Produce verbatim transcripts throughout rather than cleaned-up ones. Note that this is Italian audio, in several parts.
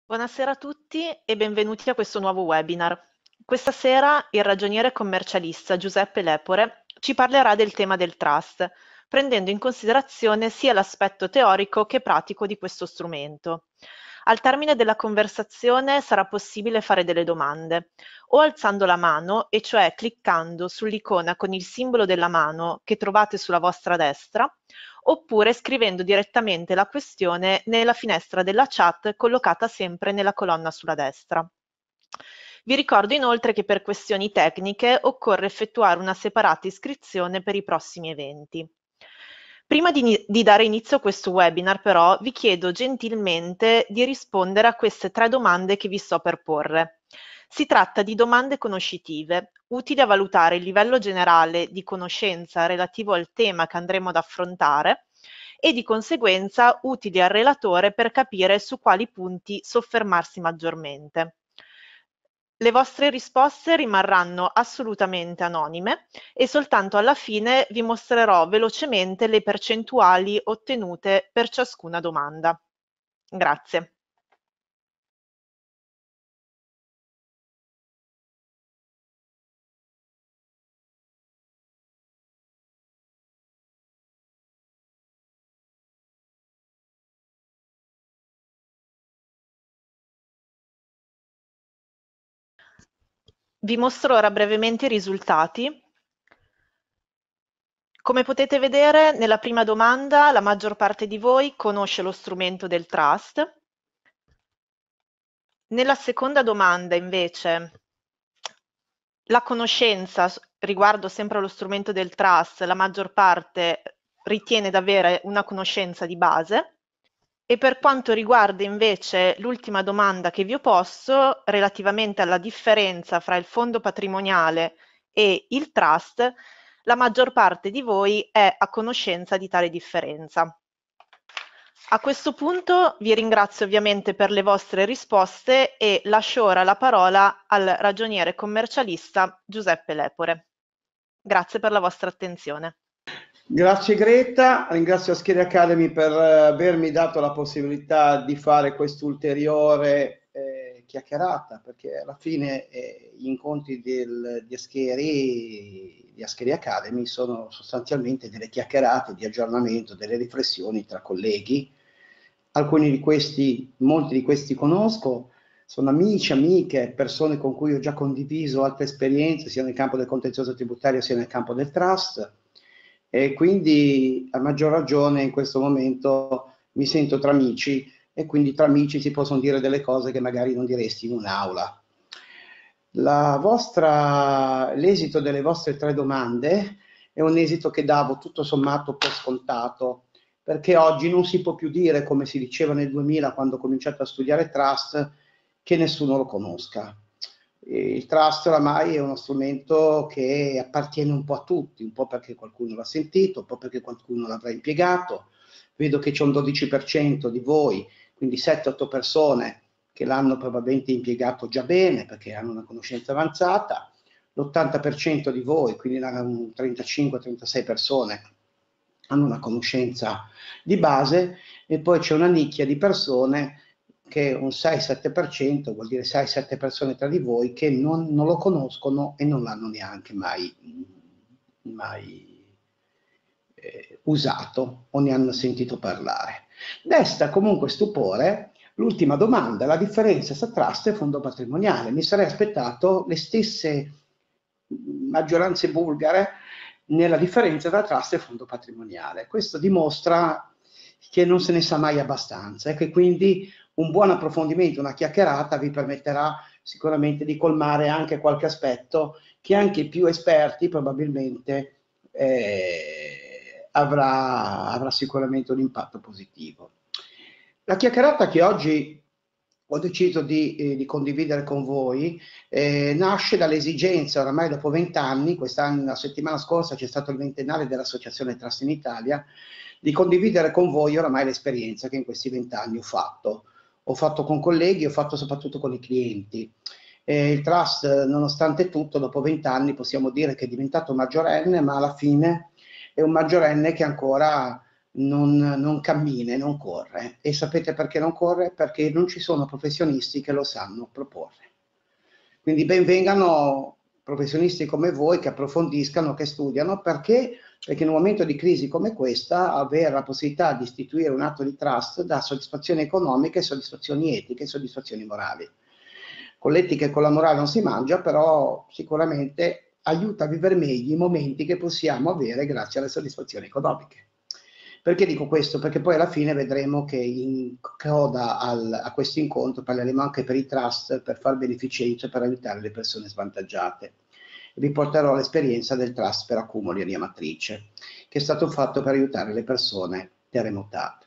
Buonasera a tutti e benvenuti a questo nuovo webinar. Questa sera il ragioniere commercialista Giuseppe Lepore ci parlerà del tema del trust, prendendo in considerazione sia l'aspetto teorico che pratico di questo strumento. Al termine della conversazione sarà possibile fare delle domande, o alzando la mano, e cioè cliccando sull'icona con il simbolo della mano che trovate sulla vostra destra, oppure scrivendo direttamente la questione nella finestra della chat collocata sempre nella colonna sulla destra. Vi ricordo inoltre che per questioni tecniche occorre effettuare una separata iscrizione per i prossimi eventi. Prima di, di dare inizio a questo webinar, però, vi chiedo gentilmente di rispondere a queste tre domande che vi sto per porre. Si tratta di domande conoscitive, utili a valutare il livello generale di conoscenza relativo al tema che andremo ad affrontare e di conseguenza utili al relatore per capire su quali punti soffermarsi maggiormente. Le vostre risposte rimarranno assolutamente anonime e soltanto alla fine vi mostrerò velocemente le percentuali ottenute per ciascuna domanda. Grazie. Vi mostro ora brevemente i risultati. Come potete vedere, nella prima domanda la maggior parte di voi conosce lo strumento del trust. Nella seconda domanda, invece, la conoscenza riguardo sempre allo strumento del trust, la maggior parte ritiene di avere una conoscenza di base. E per quanto riguarda invece l'ultima domanda che vi ho posto, relativamente alla differenza fra il fondo patrimoniale e il trust, la maggior parte di voi è a conoscenza di tale differenza. A questo punto vi ringrazio ovviamente per le vostre risposte e lascio ora la parola al ragioniere commercialista Giuseppe Lepore. Grazie per la vostra attenzione. Grazie Greta, ringrazio Ascheri Academy per avermi dato la possibilità di fare quest'ulteriore eh, chiacchierata, perché alla fine eh, gli incontri del, di, Ascheri, di Ascheri Academy sono sostanzialmente delle chiacchierate di aggiornamento, delle riflessioni tra colleghi. Alcuni di questi, molti di questi conosco, sono amici, amiche, persone con cui ho già condiviso altre esperienze, sia nel campo del contenzioso tributario sia nel campo del trust. E quindi a maggior ragione in questo momento mi sento tra amici e quindi tra amici si possono dire delle cose che magari non diresti in un'aula. La vostra, l'esito delle vostre tre domande è un esito che davo tutto sommato per scontato, perché oggi non si può più dire, come si diceva nel duemila quando ho cominciato a studiare trust, che nessuno lo conosca. Il trust oramai è uno strumento che appartiene un po' a tutti, un po' perché qualcuno l'ha sentito, un po' perché qualcuno l'avrà impiegato. Vedo che c'è un dodici per cento di voi, quindi sette otto persone che l'hanno probabilmente impiegato già bene perché hanno una conoscenza avanzata, l'ottanta per cento di voi, quindi un trentacinque trentasei persone, hanno una conoscenza di base e poi c'è una nicchia di persone che un sei sette per cento, vuol dire sei sette persone tra di voi, che non, non lo conoscono e non l'hanno neanche mai, mai eh, usato o ne hanno sentito parlare. Desta comunque stupore l'ultima domanda, la differenza tra trust e fondo patrimoniale. Mi sarei aspettato le stesse maggioranze bulgare nella differenza tra trust e fondo patrimoniale. Questo dimostra che non se ne sa mai abbastanza e che quindi un buon approfondimento, una chiacchierata vi permetterà sicuramente di colmare anche qualche aspetto che anche i più esperti probabilmente eh, avrà, avrà sicuramente un impatto positivo. La chiacchierata che oggi ho deciso di, eh, di condividere con voi eh, nasce dall'esigenza, oramai dopo vent'anni, quest'anno, la settimana scorsa c'è stato il ventennale dell'Associazione Trust in Italia, di condividere con voi oramai l'esperienza che in questi vent'anni ho fatto. Ho fatto con colleghi, ho fatto soprattutto con i clienti. Eh, il trust, nonostante tutto, dopo vent'anni possiamo dire che è diventato maggiorenne, ma alla fine è un maggiorenne che ancora non, non cammina, non corre. E sapete perché non corre? Perché non ci sono professionisti che lo sanno proporre. Quindi ben vengano professionisti come voi che approfondiscano, che studiano, perché? Perché in un momento di crisi come questa avere la possibilità di istituire un atto di trust dà soddisfazioni economiche, soddisfazioni etiche e soddisfazioni morali. Con l'etica e con la morale non si mangia, però sicuramente aiuta a vivere meglio i momenti che possiamo avere grazie alle soddisfazioni economiche. Perché dico questo? Perché poi alla fine vedremo che in coda al, a questo incontro parleremo anche per i trust, per far beneficenza, per aiutare le persone svantaggiate. Vi porterò l'esperienza del trust per accumulo di linea matrice, che è stato fatto per aiutare le persone terremotate.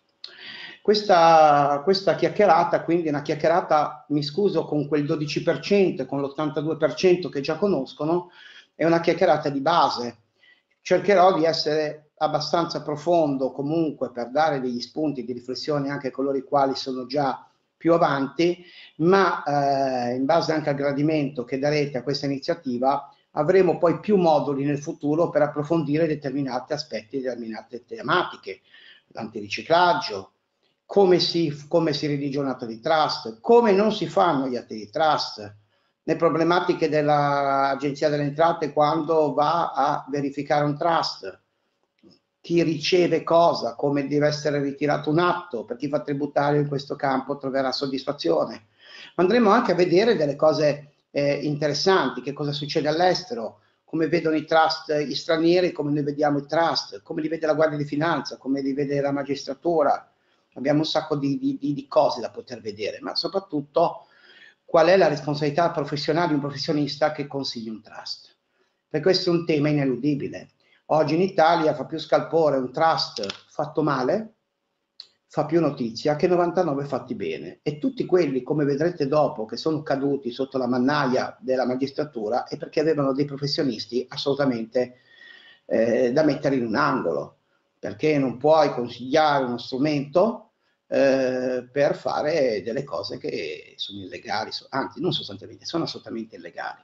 Questa, questa chiacchierata, quindi è una chiacchierata, mi scuso con quel dodici per cento e con l'ottantadue per cento che già conoscono, è una chiacchierata di base. Cercherò di essere abbastanza profondo comunque per dare degli spunti di riflessione anche a coloro i quali sono già più avanti, ma eh, in base anche al gradimento che darete a questa iniziativa avremo poi più moduli nel futuro per approfondire determinati aspetti, determinate tematiche, l'antiriciclaggio, come si, come si redige un atto di trust, come non si fanno gli atti di trust, le problematiche dell'Agenzia delle Entrate quando va a verificare un trust, chi riceve cosa, come deve essere ritirato un atto, per chi fa tributario in questo campo troverà soddisfazione. Andremo anche a vedere delle cose eh, interessanti, che cosa succede all'estero, come vedono i trust gli stranieri, come noi vediamo i trust, come li vede la Guardia di Finanza, come li vede la magistratura. Abbiamo un sacco di, di, di cose da poter vedere, ma soprattutto qual è la responsabilità professionale di un professionista che consiglia un trust. Per questo è un tema ineludibile. Oggi in Italia fa più scalpore un trust fatto male, fa più notizia, che novantanove fatti bene. E tutti quelli, come vedrete dopo, che sono caduti sotto la mannaia della magistratura è perché avevano dei professionisti assolutamente eh, da mettere in un angolo, perché non puoi consigliare uno strumento eh, per fare delle cose che sono illegali, anzi non sostanzialmente, sono assolutamente illegali.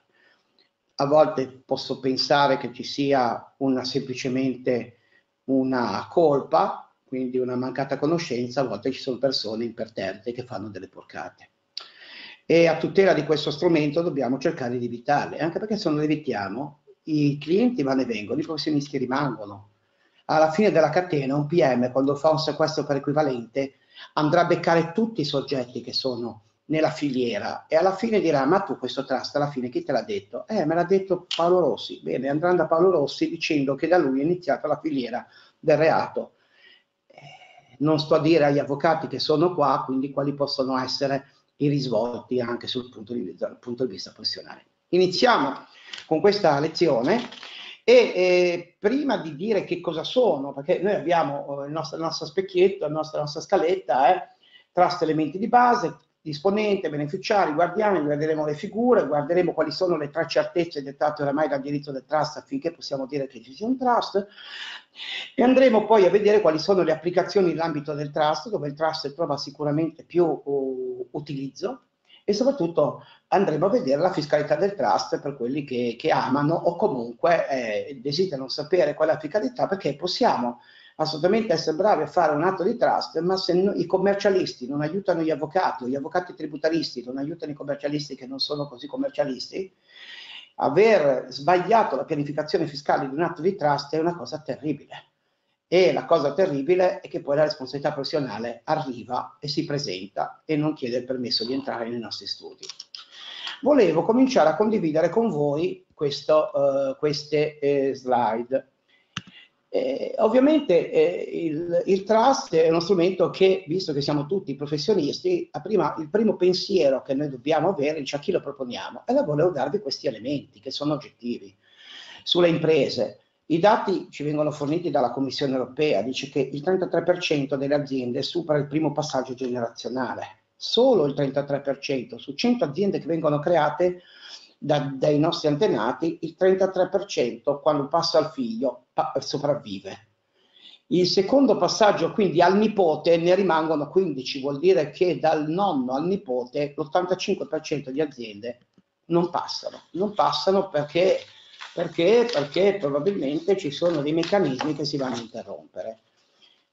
A volte posso pensare che ci sia una, semplicemente una colpa, quindi una mancata conoscenza, a volte ci sono persone imperterte che fanno delle porcate. E a tutela di questo strumento dobbiamo cercare di evitarle, anche perché se non le evitiamo i clienti vanno e vengono, i professionisti rimangono. Alla fine della catena un P M, quando fa un sequestro per equivalente, andrà a beccare tutti i soggetti che sono nella filiera e alla fine dirà: ma tu questo trust alla fine chi te l'ha detto? Eh, me l'ha detto Paolo Rossi. Bene, andranno da Paolo Rossi dicendo che da lui è iniziata la filiera del reato. Eh, non sto a dire agli avvocati che sono qua, quindi quali possono essere i risvolti anche sul punto di vista, dal punto di vista professionale. Iniziamo con questa lezione. E eh, prima di dire che cosa sono, perché noi abbiamo eh, il, nostro, il nostro specchietto, la nostra, la nostra scaletta, eh, trust elementi di base, disponente, beneficiari, guardiani, guarderemo le figure, guarderemo quali sono le tre certezze dettate oramai dal diritto del trust affinché possiamo dire che ci sia un trust, e andremo poi a vedere quali sono le applicazioni nell'ambito del trust, dove il trust trova sicuramente più uh, utilizzo, e soprattutto andremo a vedere la fiscalità del trust per quelli che, che amano o comunque eh, desiderano sapere qual è la fiscalità, perché possiamo assolutamente essere bravi a fare un atto di trust, ma se no, i commercialisti non aiutano gli avvocati o gli avvocati tributaristi non aiutano i commercialisti che non sono così commercialisti, aver sbagliato la pianificazione fiscale di un atto di trust è una cosa terribile. E la cosa terribile è che poi la responsabilità professionale arriva e si presenta e non chiede il permesso di entrare nei nostri studi. Volevo cominciare a condividere con voi questo, uh, queste eh, slide. Eh, ovviamente eh, il, il trust è uno strumento che, visto che siamo tutti professionisti, a prima, il primo pensiero che noi dobbiamo avere, cioè a chi lo proponiamo, e allora volevo darvi questi elementi che sono oggettivi. Sulle imprese, i dati ci vengono forniti dalla Commissione europea, dice che il trentatré per cento delle aziende supera il primo passaggio generazionale, solo il trentatré per cento, su cento aziende che vengono create da, dai nostri antenati, il trentatré per cento quando passa al figlio pa- sopravvive. Il secondo passaggio quindi al nipote ne rimangono quindici, vuol dire che dal nonno al nipote l'ottantacinque per cento di aziende non passano, non passano perché, perché, perché probabilmente ci sono dei meccanismi che si vanno a interrompere.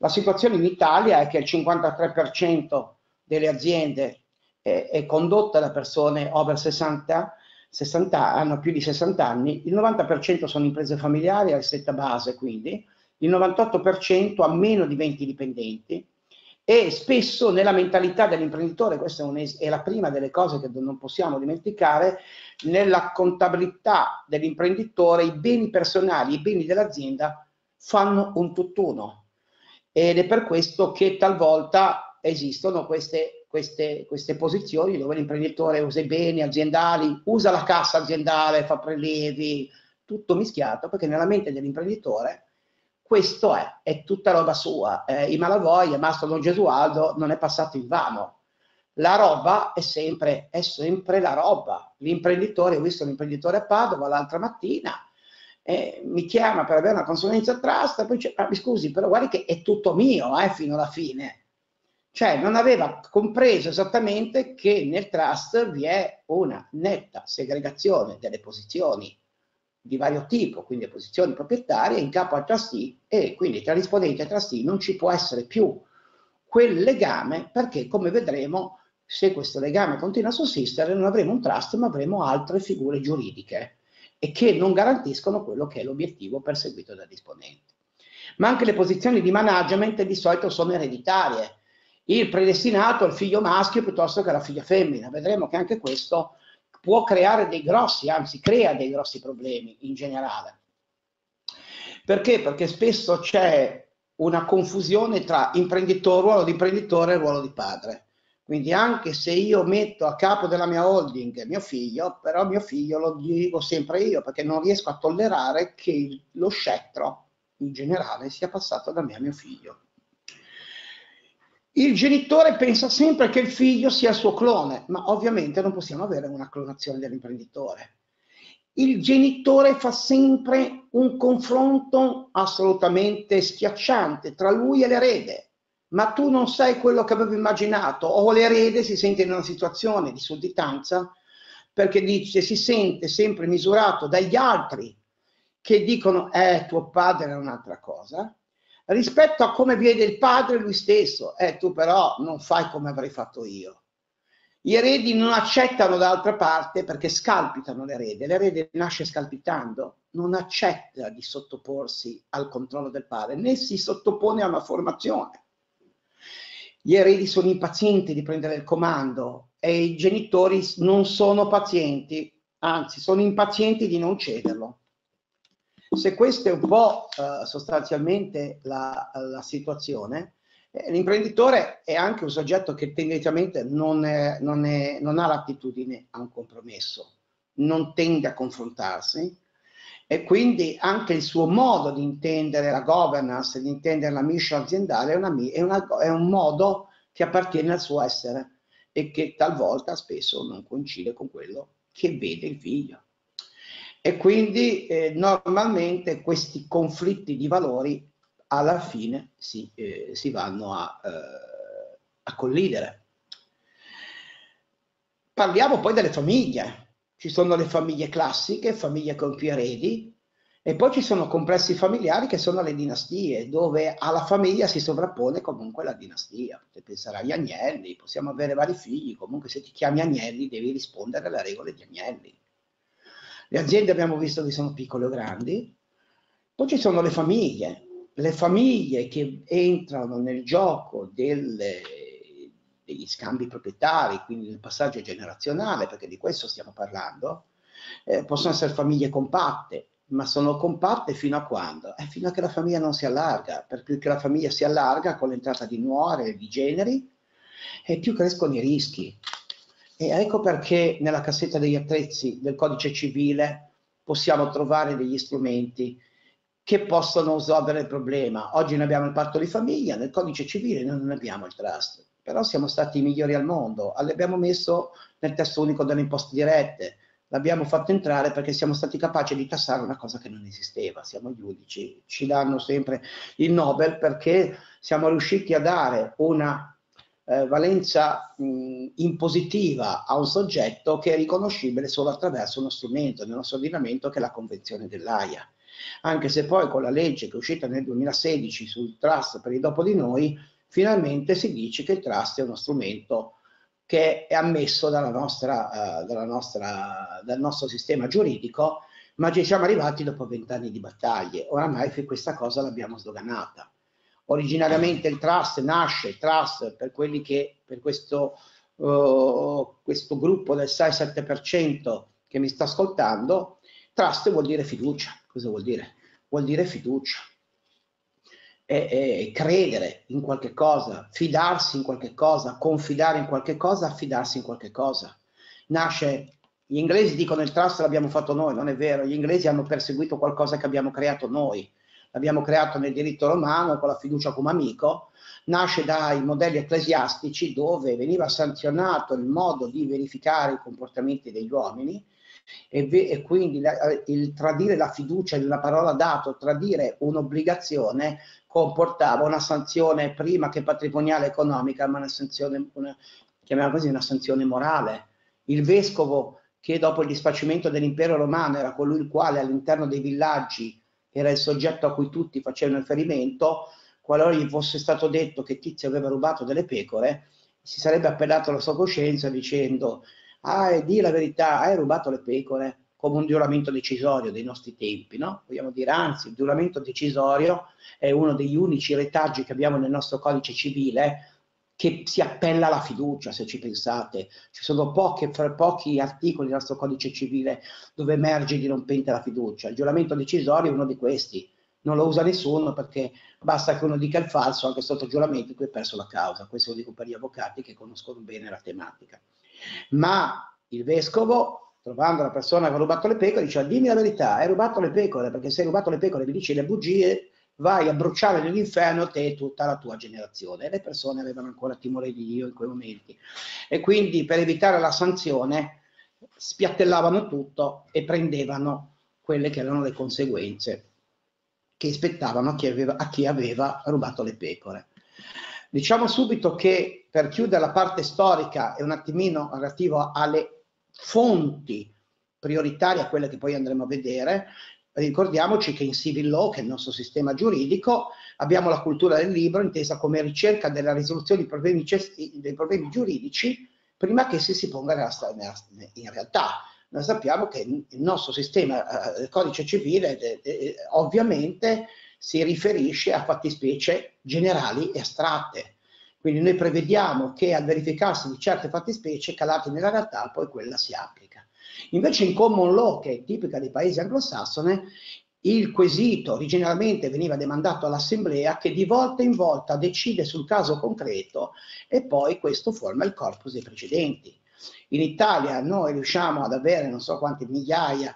La situazione in Italia è che il cinquantatré per cento delle aziende è, è condotta da persone over sessanta, sessanta, hanno più di sessanta anni, il novanta per cento sono imprese familiari al setta base, quindi il novantotto per cento ha meno di venti dipendenti, e spesso nella mentalità dell'imprenditore, questa è, un, è la prima delle cose che non possiamo dimenticare, nella contabilità dell'imprenditore i beni personali, i beni dell'azienda fanno un tutt'uno, ed è per questo che talvolta esistono queste, queste, queste posizioni dove l'imprenditore usa i beni aziendali, usa la cassa aziendale, fa prelievi, tutto mischiato, perché nella mente dell'imprenditore questo è, è tutta roba sua. Eh, I Malavoglia, Mastro Don Gesualdo non è passato in vano. La roba è sempre, è sempre la roba. L'imprenditore, ho visto l'imprenditore a Padova l'altra mattina, eh, mi chiama per avere una consulenza trust, e poi dice, ah, mi scusi, però guardi che è tutto mio, eh, fino alla fine. Cioè non aveva compreso esattamente che nel trust vi è una netta segregazione delle posizioni di vario tipo, quindi posizioni proprietarie in capo al trustee, e quindi tra disponenti e trustee non ci può essere più quel legame, perché come vedremo, se questo legame continua a sussistere, non avremo un trust ma avremo altre figure giuridiche e che non garantiscono quello che è l'obiettivo perseguito dal disponente. Ma anche le posizioni di management di solito sono ereditarie. Il predestinato è il figlio maschio piuttosto che la figlia femmina. Vedremo che anche questo può creare dei grossi, anzi crea dei grossi problemi in generale. Perché? Perché spesso c'è una confusione tra imprenditore, ruolo di imprenditore e ruolo di padre. Quindi anche se io metto a capo della mia holding mio figlio, però mio figlio lo dico sempre io, perché non riesco a tollerare che lo scettro in generale sia passato da me a mio figlio. Il genitore pensa sempre che il figlio sia il suo clone, ma ovviamente non possiamo avere una clonazione dell'imprenditore. Il genitore fa sempre un confronto assolutamente schiacciante tra lui e l'erede. Ma tu non sei quello che avevo immaginato, o l'erede si sente in una situazione di sudditanza perché dice, si sente sempre misurato dagli altri che dicono eh tuo padre è un'altra cosa, rispetto a come vede il padre lui stesso, eh tu però non fai come avrei fatto io. Gli eredi non accettano d'altra parte perché scalpitano l'erede, l'erede nasce scalpitando, non accetta di sottoporsi al controllo del padre, né si sottopone a una formazione. Gli eredi sono impazienti di prendere il comando e i genitori non sono pazienti, anzi sono impazienti di non cederlo. Se questa è un po' eh, sostanzialmente la, la situazione, eh, l'imprenditore è anche un soggetto che tendenzialmente non, è, non, è, non ha l'attitudine a un compromesso, non tende a confrontarsi, e quindi anche il suo modo di intendere la governance, di intendere la mission aziendale è, una, è, una, è un modo che appartiene al suo essere e che talvolta spesso non coincide con quello che vede il figlio. E quindi eh, normalmente questi conflitti di valori alla fine si, eh, si vanno a, eh, a collidere. Parliamo poi delle famiglie. Ci sono le famiglie classiche, famiglie con più eredi, e poi ci sono complessi familiari che sono le dinastie, dove alla famiglia si sovrappone comunque la dinastia. Potete pensare agli Agnelli, possiamo avere vari figli, comunque se ti chiami Agnelli devi rispondere alle regole di Agnelli. Le aziende abbiamo visto che sono piccole o grandi, poi ci sono le famiglie, le famiglie che entrano nel gioco delle, degli scambi proprietari, quindi del passaggio generazionale, perché di questo stiamo parlando, eh, possono essere famiglie compatte, ma sono compatte fino a quando? Eh, fino a che la famiglia non si allarga, per più che la famiglia si allarga con l'entrata di nuore e di generi, e più crescono i rischi. E ecco perché nella cassetta degli attrezzi del codice civile possiamo trovare degli strumenti che possono risolvere il problema. Oggi noi abbiamo il patto di famiglia, nel codice civile noi non abbiamo il trust, però siamo stati i migliori al mondo, l'abbiamo messo nel testo unico delle imposte dirette, l'abbiamo fatto entrare perché siamo stati capaci di tassare una cosa che non esisteva, siamo gli unici, ci danno sempre il Nobel perché siamo riusciti a dare una Eh, valenza mh, impositiva a un soggetto che è riconoscibile solo attraverso uno strumento nel nostro ordinamento che è la Convenzione dell'Aia. anche se poi con la legge che è uscita nel duemilasedici sul trust per i dopo di noi, finalmente si dice che il trust è uno strumento che è ammesso dalla nostra, uh, dalla nostra, dal nostro sistema giuridico, ma ci siamo arrivati dopo vent'anni di battaglie. Oramai questa cosa l'abbiamo sdoganata. Originariamente il trust nasce, il trust per quelli che, per questo, uh, questo gruppo del sei sette per cento che mi sta ascoltando, trust vuol dire fiducia. Cosa vuol dire? Vuol dire fiducia. E, e credere in qualche cosa, fidarsi in qualche cosa, confidare in qualche cosa, affidarsi in qualche cosa. Nasce, gli inglesi dicono il trust l'abbiamo fatto noi, non è vero, gli inglesi hanno perseguito qualcosa che abbiamo creato noi, l'abbiamo creato nel diritto romano con la fiducia come amico, nasce dai modelli ecclesiastici dove veniva sanzionato il modo di verificare i comportamenti degli uomini, e, e quindi la, il tradire la fiducia nella parola dato, tradire un'obbligazione comportava una sanzione prima che patrimoniale economica, ma una sanzione, una, chiamiamola così, una sanzione morale. Il vescovo, che dopo il disfacimento dell'impero romano era colui il quale all'interno dei villaggi era il soggetto a cui tutti facevano riferimento, qualora gli fosse stato detto che Tizio aveva rubato delle pecore, si sarebbe appellato alla sua coscienza dicendo: ah, di la verità, hai rubato le pecore, come un giuramento decisorio dei nostri tempi, no? Vogliamo dire, anzi, il giuramento decisorio è uno degli unici retaggi che abbiamo nel nostro codice civile che si appella alla fiducia, se ci pensate. Ci sono poche, pochi articoli nel nostro codice civile dove emerge dirompente la fiducia. Il giuramento decisorio è uno di questi. Non lo usa nessuno perché basta che uno dica il falso anche sotto giuramento e tu hai perso la causa. Questo lo dico per gli avvocati che conoscono bene la tematica. Ma il vescovo, trovando la persona che ha rubato le pecore, diceva: dimmi la verità, hai rubato le pecore, perché se hai rubato le pecore e mi dici le bugie, vai a bruciare nell'inferno te e tutta la tua generazione. E le persone avevano ancora timore di Dio in quei momenti. E quindi per evitare la sanzione spiattellavano tutto e prendevano quelle che erano le conseguenze che spettavano a chi aveva, a chi aveva rubato le pecore. Diciamo subito che, per chiudere la parte storica e un attimino relativo alle fonti prioritarie, a quelle che poi andremo a vedere, ricordiamoci che in civil law, che è il nostro sistema giuridico, abbiamo la cultura del libro intesa come ricerca della risoluzione dei problemi, dei problemi giuridici prima che si si ponga nella, nella, in realtà. Noi sappiamo che il nostro sistema, il codice civile, eh, eh, ovviamente si riferisce a fattispecie generali e astratte. Quindi noi prevediamo che al verificarsi di certe fattispecie calate nella realtà poi quella si applica. Invece in common law, che è tipica dei paesi anglosassone, il quesito originariamente veniva demandato all'assemblea che di volta in volta decide sul caso concreto e poi questo forma il corpus dei precedenti. In Italia noi riusciamo ad avere non so quante migliaia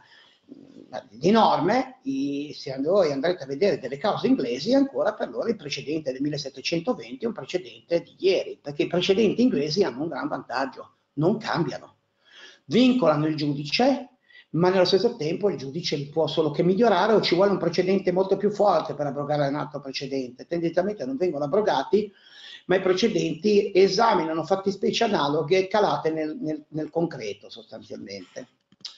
di norme, se voi andrete a vedere delle cause inglesi, ancora per loro il precedente del millesettecentoventi è un precedente di ieri, perché i precedenti inglesi hanno un gran vantaggio, non cambiano, vincolano il giudice, ma nello stesso tempo il giudice li può solo che migliorare o ci vuole un precedente molto più forte per abrogare un altro precedente. Tendenzialmente non vengono abrogati, ma i precedenti esaminano fattispecie analoghe calate nel, nel, nel concreto sostanzialmente.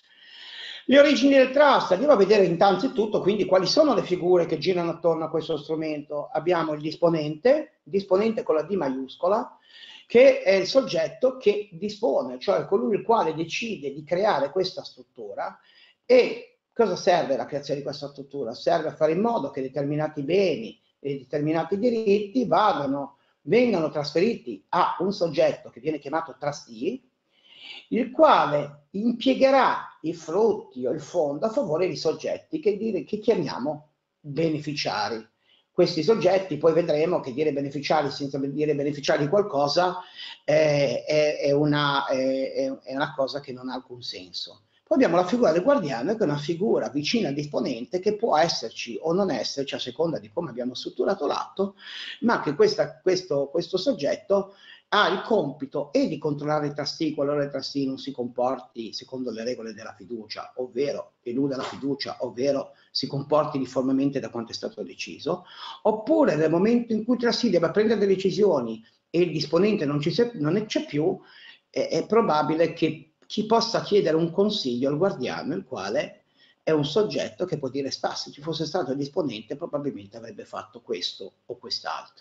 Le origini del trust, andiamo a vedere innanzitutto quindi quali sono le figure che girano attorno a questo strumento. Abbiamo il disponente, disponente con la D maiuscola, che è il soggetto che dispone, cioè colui il quale decide di creare questa struttura. E cosa serve la creazione di questa struttura? Serve a fare in modo che determinati beni e determinati diritti vadano, vengano trasferiti a un soggetto che viene chiamato trustee, il quale impiegherà i frutti o il fondo a favore di soggetti che, dire, che chiamiamo beneficiari. Questi soggetti, poi vedremo che dire beneficiari senza dire beneficiari di qualcosa eh, è, è, una, è, è una cosa che non ha alcun senso. Poi abbiamo la figura del guardiano, che è una figura vicina al disponente che può esserci o non esserci a seconda di come abbiamo strutturato l'atto, ma che questa, questo, questo soggetto ha il compito e di controllare il trustee qualora il trustee non si comporti secondo le regole della fiducia, ovvero eluda la fiducia, ovvero si comporti uniformemente da quanto è stato deciso, oppure nel momento in cui il trustee deve prendere delle decisioni e il disponente non c'è più, è, è probabile che chi possa chiedere un consiglio al guardiano, il quale è un soggetto che può dire: "Sta, se ci fosse stato il disponente probabilmente avrebbe fatto questo o quest'altro".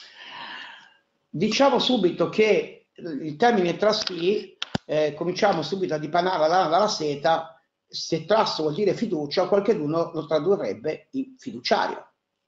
Diciamo subito che il termine trustee, eh, cominciamo subito a dipanare la lana dalla seta. Se trust vuol dire fiducia, qualcuno lo tradurrebbe in fiduciario.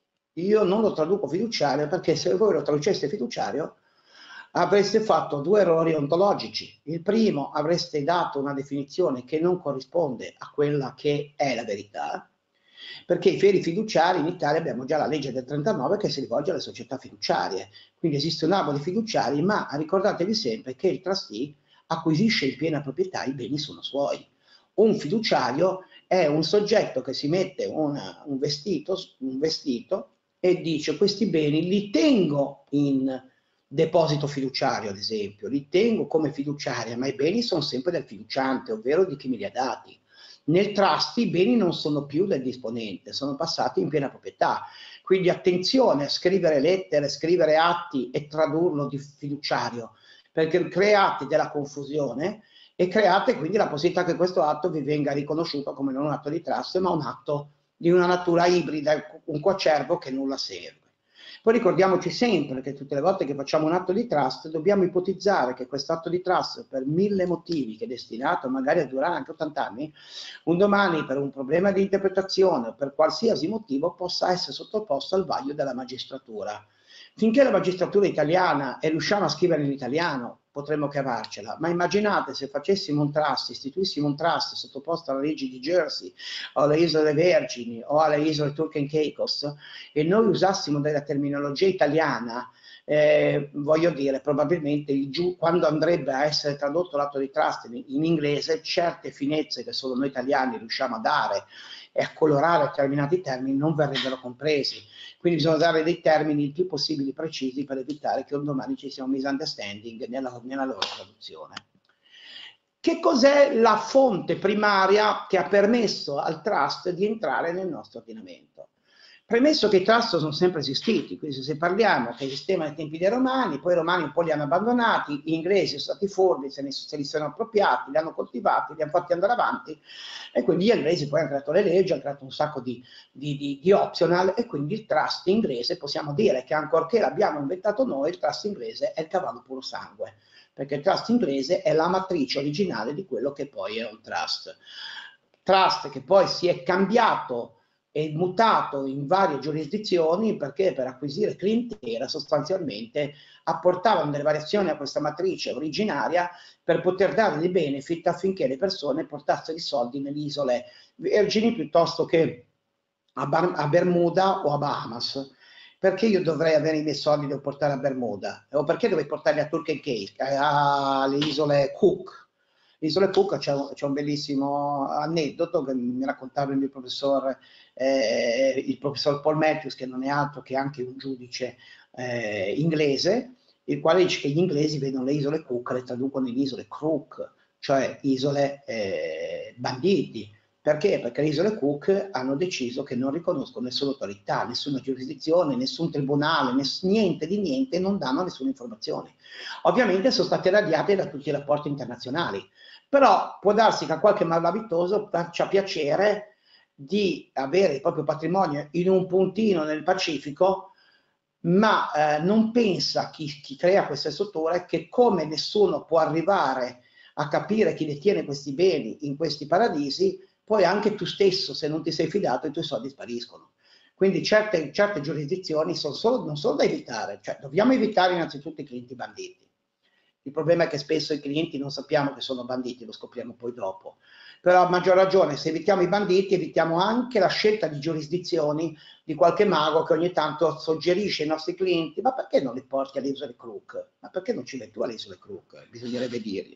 Io non lo traduco fiduciario perché se voi lo traduceste fiduciario avreste fatto due errori ontologici. Il primo, avreste dato una definizione che non corrisponde a quella che è la verità, perché i veri fiduciari in Italia abbiamo già la legge del trentanove che si rivolge alle società fiduciarie, quindi esiste un albo di fiduciari, ma ricordatevi sempre che il trustee acquisisce in piena proprietà, i beni sono suoi. Un fiduciario è un soggetto che si mette una, un, vestito, un vestito e dice: questi beni li tengo in deposito fiduciario, ad esempio, li tengo come fiduciaria, ma i beni sono sempre del fiduciante, ovvero di chi me li ha dati. Nel trust i beni non sono più del disponente, sono passati in piena proprietà. Quindi attenzione a scrivere lettere, scrivere atti e tradurlo di fiduciario, perché create della confusione e create quindi la possibilità che questo atto vi venga riconosciuto come non un atto di trust, ma un atto di una natura ibrida, un coacervo che nulla serve. Poi ricordiamoci sempre che tutte le volte che facciamo un atto di trust dobbiamo ipotizzare che questo atto di trust, per mille motivi, che è destinato magari a durare anche ottanta anni, un domani per un problema di interpretazione o per qualsiasi motivo possa essere sottoposto al vaglio della magistratura. Finché la magistratura italiana, e riusciamo a scrivere in italiano, potremmo cavarcela, ma immaginate se facessimo un trust, istituissimo un trust sottoposto alla legge di Jersey o alle Isole Vergini o alle Isole Turk and Caicos e noi usassimo della terminologia italiana, eh, voglio dire, probabilmente il giu, quando andrebbe a essere tradotto l'atto di trust in, in inglese, certe finezze che solo noi italiani riusciamo a dare e a colorare determinati termini non verrebbero compresi. Quindi bisogna dare dei termini il più possibili precisi per evitare che un domani ci sia un misunderstanding nella, nella loro traduzione. Che cos'è la fonte primaria che ha permesso al trust di entrare nel nostro ordinamento? Premesso che i trust sono sempre esistiti, quindi se parliamo che esistevano ai tempi dei Romani, poi i Romani un po' li hanno abbandonati, gli inglesi sono stati furbi, se, ne, se li sono appropriati, li hanno coltivati, li hanno fatti andare avanti e quindi gli inglesi poi hanno creato le leggi, hanno creato un sacco di, di, di, di optional e quindi il trust inglese possiamo dire che ancorché l'abbiamo inventato noi, il trust inglese è il cavallo puro sangue, perché il trust inglese è la matrice originale di quello che poi è un trust. Trust che poi si è cambiato e mutato in varie giurisdizioni perché per acquisire clientela sostanzialmente apportavano delle variazioni a questa matrice originaria per poter dare dei benefit affinché le persone portassero i soldi nelle isole Vergini piuttosto che a, Bar a Bermuda o a Bahamas. Perché io dovrei avere i miei soldi da portare a Bermuda? O perché dovrei portarli a Turk and Caicos, alle isole Cook? Isole Cook c'è un, un bellissimo aneddoto che mi raccontava il mio professore, eh, il professor Paul Matthews, che non è altro che anche un giudice eh, inglese, il quale dice che gli inglesi vedono le isole Cook, le traducono in isole Crook, cioè isole eh, banditi. Perché? Perché le isole Cook hanno deciso che non riconoscono nessuna autorità, nessuna giurisdizione, nessun tribunale, ness niente di niente, non danno nessuna informazione. Ovviamente sono state radiate da tutti i rapporti internazionali, però può darsi che a qualche malavitoso faccia piacere di avere il proprio patrimonio in un puntino nel Pacifico, ma eh, non pensa chi, chi crea queste strutture che come nessuno può arrivare a capire chi detiene questi beni in questi paradisi, poi anche tu stesso, se non ti sei fidato, i tuoi soldi spariscono. Quindi certe, certe giurisdizioni sono solo, non sono da evitare, cioè dobbiamo evitare innanzitutto i clienti banditi. Il problema è che spesso i clienti non sappiamo che sono banditi, lo scopriamo poi dopo. Però a maggior ragione, se evitiamo i banditi, evitiamo anche la scelta di giurisdizioni di qualche mago che ogni tanto suggerisce ai nostri clienti: ma perché non li porti alle isole Crook? Ma perché non ci vai tu alle isole Crook? Bisognerebbe dirgli.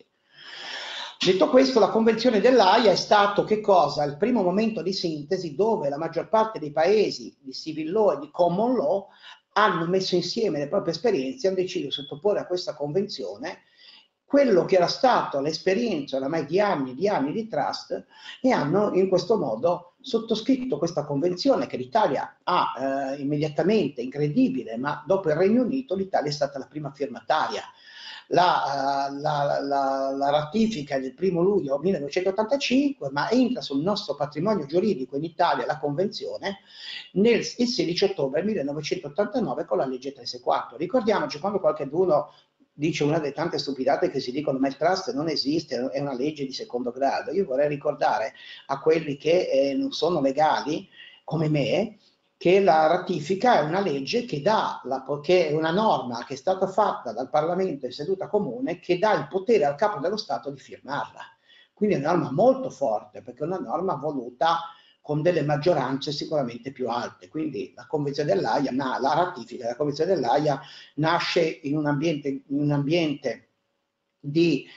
Detto questo, la Convenzione dell'Aia è stato che cosa? Il primo momento di sintesi dove la maggior parte dei paesi di civil law e di common law hanno messo insieme le proprie esperienze e hanno deciso di sottoporre a questa convenzione quello che era stato l'esperienza oramai di anni e di anni di trust e hanno in questo modo sottoscritto questa convenzione che l'Italia ha eh, immediatamente, incredibile, ma dopo il Regno Unito l'Italia è stata la prima firmataria. la, la, la, la ratifica del primo luglio millenovecentottantacinque, ma entra sul nostro patrimonio giuridico in Italia la Convenzione nel, il sedici ottobre millenovecentottantanove con la legge trecentosessantaquattro. Ricordiamoci, quando qualcuno dice una delle tante stupidate che si dicono, ma il trust non esiste, è una legge di secondo grado, io vorrei ricordare a quelli che eh, non sono legali come me che la ratifica è una legge che dà, la, che è una norma che è stata fatta dal Parlamento in seduta comune, che dà il potere al capo dello Stato di firmarla. Quindi è una norma molto forte, perché è una norma voluta con delle maggioranze sicuramente più alte. Quindi la Convenzione dell'Aia, la ratifica della Convenzione dell'Aia nasce in un ambiente, in un ambiente di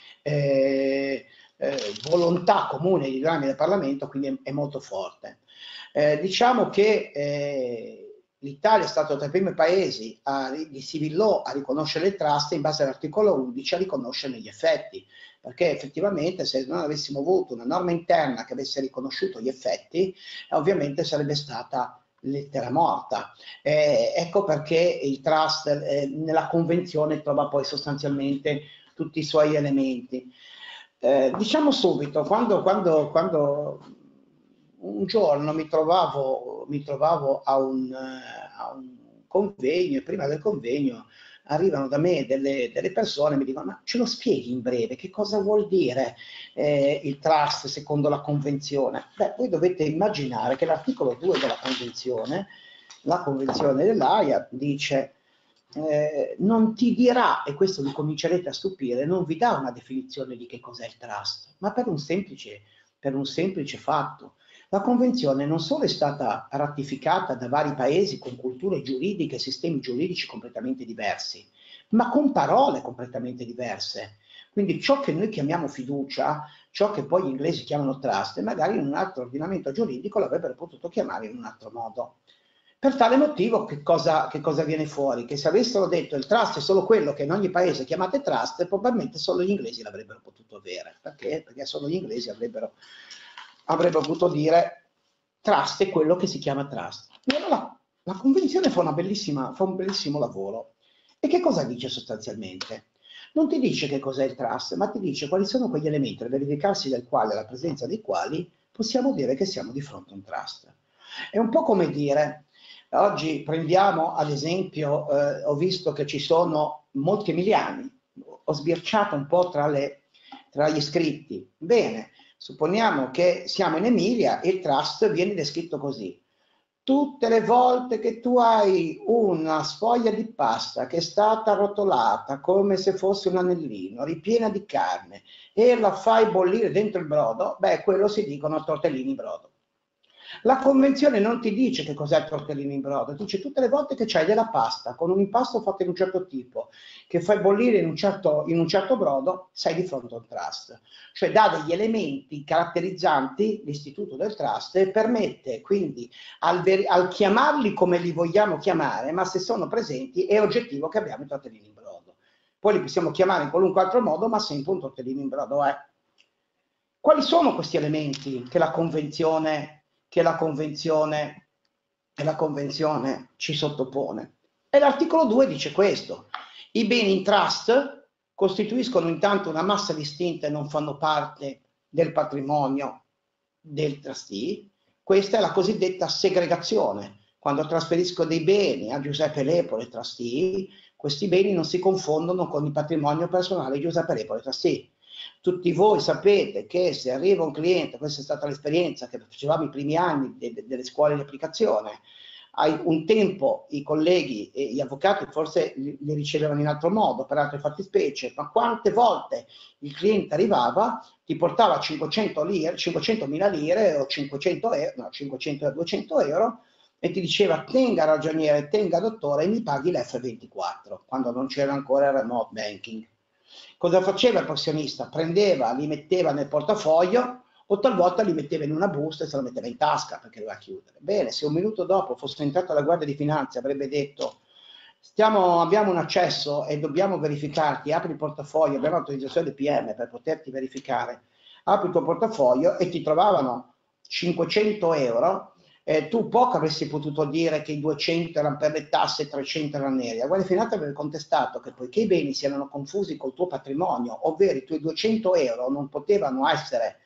eh, eh, volontà comune di rami del Parlamento, quindi è, è molto forte. Eh, diciamo che eh, l'Italia è stato tra i primi paesi a, di civil law a riconoscere il trust, in base all'articolo undici a riconoscerne gli effetti, perché effettivamente se non avessimo avuto una norma interna che avesse riconosciuto gli effetti, eh, ovviamente sarebbe stata lettera morta. Eh, ecco perché il trust eh, nella convenzione trova poi sostanzialmente tutti i suoi elementi. Eh, diciamo subito, quando, quando, quando un giorno mi trovavo, mi trovavo a, un, a un convegno, e prima del convegno arrivano da me delle, delle persone e mi dicono: ma ce lo spieghi in breve, che cosa vuol dire eh, il trust secondo la convenzione? Beh, voi dovete immaginare che l'articolo due della convenzione, la convenzione dell'Aia, dice eh, non ti dirà, e questo vi comincerete a stupire, non vi dà una definizione di che cos'è il trust, ma per un semplice, per un semplice fatto. La Convenzione non solo è stata ratificata da vari paesi con culture giuridiche e sistemi giuridici completamente diversi, ma con parole completamente diverse. Quindi ciò che noi chiamiamo fiducia, ciò che poi gli inglesi chiamano trust, magari in un altro ordinamento giuridico l'avrebbero potuto chiamare in un altro modo. Per tale motivo che cosa, che cosa viene fuori? Che se avessero detto il trust è solo quello che in ogni paese chiamate trust, probabilmente solo gli inglesi l'avrebbero potuto avere. Perché? Perché solo gli inglesi avrebbero avrebbero potuto dire trust è quello che si chiama trust. E allora la convenzione fa, una bellissima, fa un bellissimo lavoro. E che cosa dice sostanzialmente? Non ti dice che cos'è il trust, ma ti dice quali sono quegli elementi, al verificarsi del quale, la presenza dei quali, possiamo dire che siamo di fronte a un trust. È un po' come dire, oggi prendiamo ad esempio, eh, ho visto che ci sono molti emiliani, ho sbirciato un po' tra, le, tra gli iscritti. Bene, supponiamo che siamo in Emilia e il trust viene descritto così: tutte le volte che tu hai una sfoglia di pasta che è stata arrotolata come se fosse un anellino, ripiena di carne, e la fai bollire dentro il brodo, beh, quello si dicono tortellini in brodo. La convenzione non ti dice che cos'è il tortellino in brodo, ti dice tutte le volte che c'hai della pasta con un impasto fatto in un certo tipo, che fai bollire in un certo, in un certo brodo, sei di fronte a un trust. Cioè dà degli elementi caratterizzanti l'istituto del trust e permette quindi al, al chiamarli come li vogliamo chiamare, ma se sono presenti è oggettivo che abbiamo i tortellini in brodo. Poi li possiamo chiamare in qualunque altro modo, ma sempre un tortellino in brodo è. Quali sono questi elementi che la convenzione che la convenzione, che la convenzione ci sottopone? E l'articolo due dice questo: i beni in trust costituiscono intanto una massa distinta e non fanno parte del patrimonio del trustee. Questa è la cosiddetta segregazione. Quando trasferisco dei beni a Giuseppe Lepore trustee, questi beni non si confondono con il patrimonio personale di Giuseppe Lepore trustee. Tutti voi sapete che se arriva un cliente, questa è stata l'esperienza che facevamo i primi anni de de delle scuole di applicazione, hai un tempo i colleghi e gli avvocati forse li, li ricevevano in altro modo, per altre fattispecie, ma quante volte il cliente arrivava, ti portava cinquecento lire, cinquecentomila lire o cinquecento euro, no, cinquecento e duecento euro, e ti diceva: tenga ragioniere, tenga dottore, e mi paghi l'F ventiquattro, quando non c'era ancora il remote banking. Cosa faceva il professionista? Prendeva, li metteva nel portafoglio o talvolta li metteva in una busta e se la metteva in tasca perché doveva chiudere. Bene, se un minuto dopo fosse entrata la Guardia di Finanza e avrebbe detto: stiamo, abbiamo un accesso e dobbiamo verificarti, apri il portafoglio, abbiamo l'autorizzazione P M per poterti verificare, apri il tuo portafoglio, e ti trovavano cinquecento euro, eh, tu poco avresti potuto dire che i duecento erano per le tasse e trecento erano neri. La Guardia di Finanza aveva contestato che poiché i beni si erano confusi col tuo patrimonio, ovvero i tuoi duecento euro non potevano essere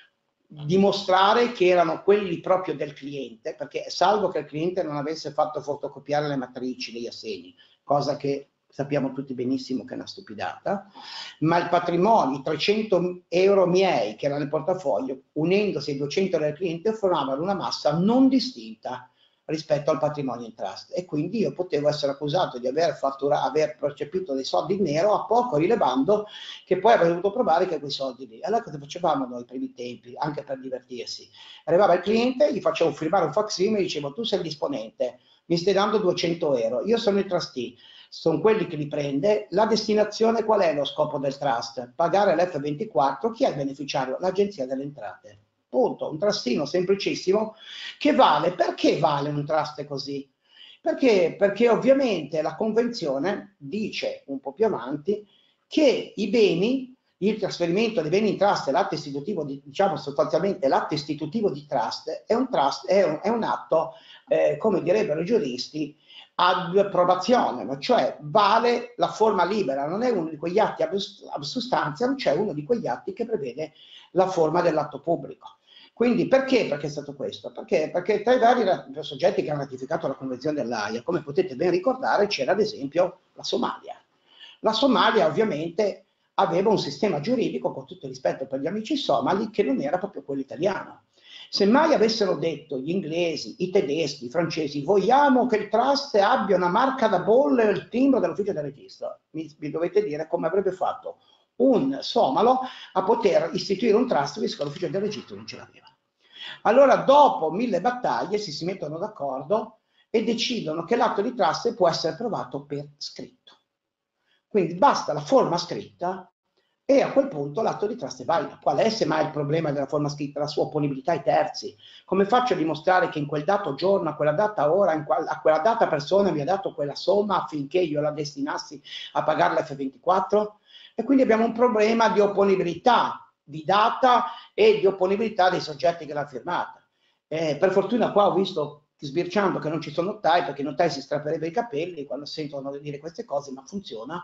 dimostrare che erano quelli proprio del cliente, perché salvo che il cliente non avesse fatto fotocopiare le matrici degli assegni, cosa che sappiamo tutti benissimo che è una stupidata, ma il patrimonio, i trecento euro miei che erano nel portafoglio, unendosi ai duecento del cliente, formavano una massa non distinta rispetto al patrimonio in trust, e quindi io potevo essere accusato di aver, fattura, aver percepito dei soldi in nero, a poco rilevando che poi avrei dovuto provare che quei soldi lì. Allora cosa facevamo noi ai primi tempi, anche per divertirsi? Arrivava il cliente, gli facevo firmare un facsimile e dicevo: tu sei il disponente, mi stai dando duecento euro, io sono il trustee, sono quelli che li prende, la destinazione qual è lo scopo del trust? Pagare l'F ventiquattro, chi è il beneficiario? L'Agenzia delle Entrate. Punto, un trustino semplicissimo che vale. Perché vale un trust così? Perché? Perché ovviamente la convenzione dice un po' più avanti che i beni, il trasferimento dei beni in trust, l'atto istitutivo di, diciamo sostanzialmente l'atto istitutivo di trust è un, trust, è un, è un atto, eh, come direbbero i giuristi, ad approvazione, cioè vale la forma libera, non è uno di quegli atti ab sostanza, non c'è uno di quegli atti che prevede la forma dell'atto pubblico. Quindi perché? Perché è stato questo? Perché? Perché tra i vari soggetti che hanno ratificato la Convenzione dell'Aia, come potete ben ricordare, c'era ad esempio la Somalia. La Somalia ovviamente aveva un sistema giuridico, con tutto il rispetto per gli amici somali, che non era proprio quello italiano. Se mai avessero detto gli inglesi, i tedeschi, i francesi, vogliamo che il trust abbia una marca da bolle e il timbro dell'ufficio del registro, mi, mi dovete dire come avrebbe fatto un somalo a poter istituire un trust, visto che l'ufficio del registro non ce l'aveva. Allora, dopo mille battaglie, si, si mettono d'accordo e decidono che l'atto di trust può essere approvato per scritto. Quindi basta la forma scritta e a quel punto l'atto di trust è valido. Qual è semmai il problema della forma scritta? La sua opponibilità ai terzi. Come faccio a dimostrare che in quel dato giorno, a quella data ora, in qual, a quella data persona mi ha dato quella somma affinché io la destinassi a pagare l'F ventiquattro? E quindi abbiamo un problema di opponibilità di data e di opponibilità dei soggetti che l'hanno firmata. Eh, per fortuna qua ho visto, sbirciando, che non ci sono notai, perché i notai si strapperebbero i capelli quando sentono dire queste cose, ma funziona.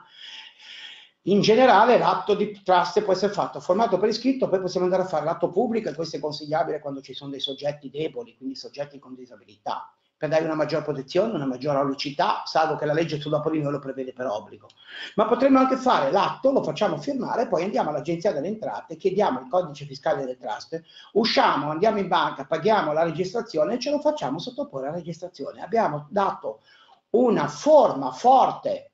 In generale l'atto di trust può essere fatto formato per iscritto, poi possiamo andare a fare l'atto pubblico, e questo è consigliabile quando ci sono dei soggetti deboli, quindi soggetti con disabilità, per dare una maggior protezione, una maggiore aulicità, salvo che la legge sul Napolino lo prevede per obbligo. Ma potremmo anche fare l'atto, lo facciamo firmare, poi andiamo all'Agenzia delle Entrate, chiediamo il codice fiscale del trust, usciamo, andiamo in banca, paghiamo la registrazione e ce lo facciamo sottoporre alla registrazione. Abbiamo dato una forma forte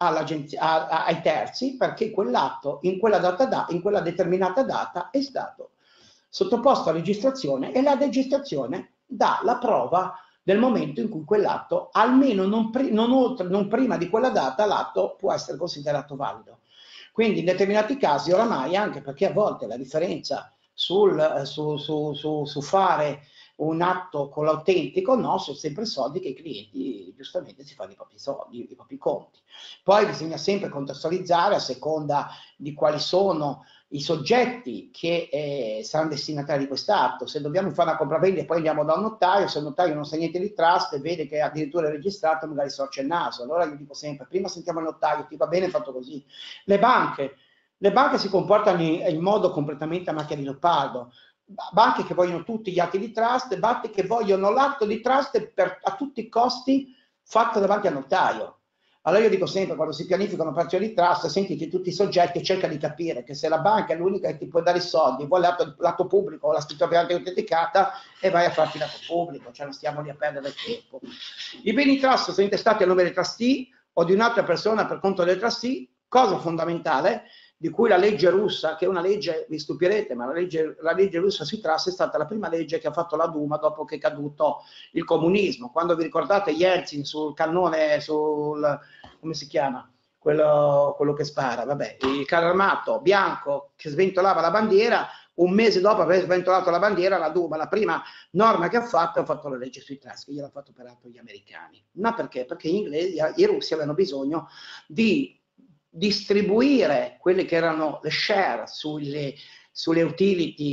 a, a, ai terzi, perché quell'atto in quella, data da, in quella determinata data è stato sottoposto a registrazione, e la registrazione dà la prova del momento in cui quell'atto, almeno non, pri non, oltre, non prima di quella data, l'atto può essere considerato valido. Quindi in determinati casi oramai, anche perché a volte la differenza sul, su, su, su, su fare un atto con l'autentico, no, sono sempre soldi che i clienti giustamente si fanno i propri soldi, i propri conti. Poi bisogna sempre contestualizzare a seconda di quali sono i soggetti che eh, saranno destinatari di quest'atto. Se dobbiamo fare una compravendita e poi andiamo da un notaio, se il notaio non sa niente di trust e vede che addirittura è registrato, magari sorge il naso. Allora io dico sempre, prima sentiamo il notaio, ti va bene, fatto così. Le banche, le banche si comportano in, in modo completamente a macchia di leopardo. Banche che vogliono tutti gli atti di trust, banche che vogliono l'atto di trust per, a tutti i costi fatto davanti al notaio. Allora io dico sempre, quando si pianifica un'operazione di trust, sentite tutti i soggetti e cerca di capire che se la banca è l'unica che ti può dare i soldi, vuole l'atto pubblico o la scrittura autenticata, e vai a farti l'atto pubblico, cioè non stiamo lì a perdere il tempo. I beni trust sono intestati a nome del trustee o di un'altra persona per conto del trustee, cosa fondamentale, di cui la legge russa, che è una legge, vi stupirete, ma la legge, la legge russa sui trust è stata la prima legge che ha fatto la Duma dopo che è caduto il comunismo. Quando vi ricordate Yeltsin sul cannone, sul, come si chiama? Quello, quello che spara, vabbè, il carro armato bianco che sventolava la bandiera, un mese dopo aver sventolato la bandiera, la Duma, la prima norma che ha fatto, ha fatto la legge sui trust, che gliel'ha fatto peraltro gli americani. Ma perché? Perché gli inglesi, i russi avevano bisogno di distribuire quelle che erano le share sulle, sulle utility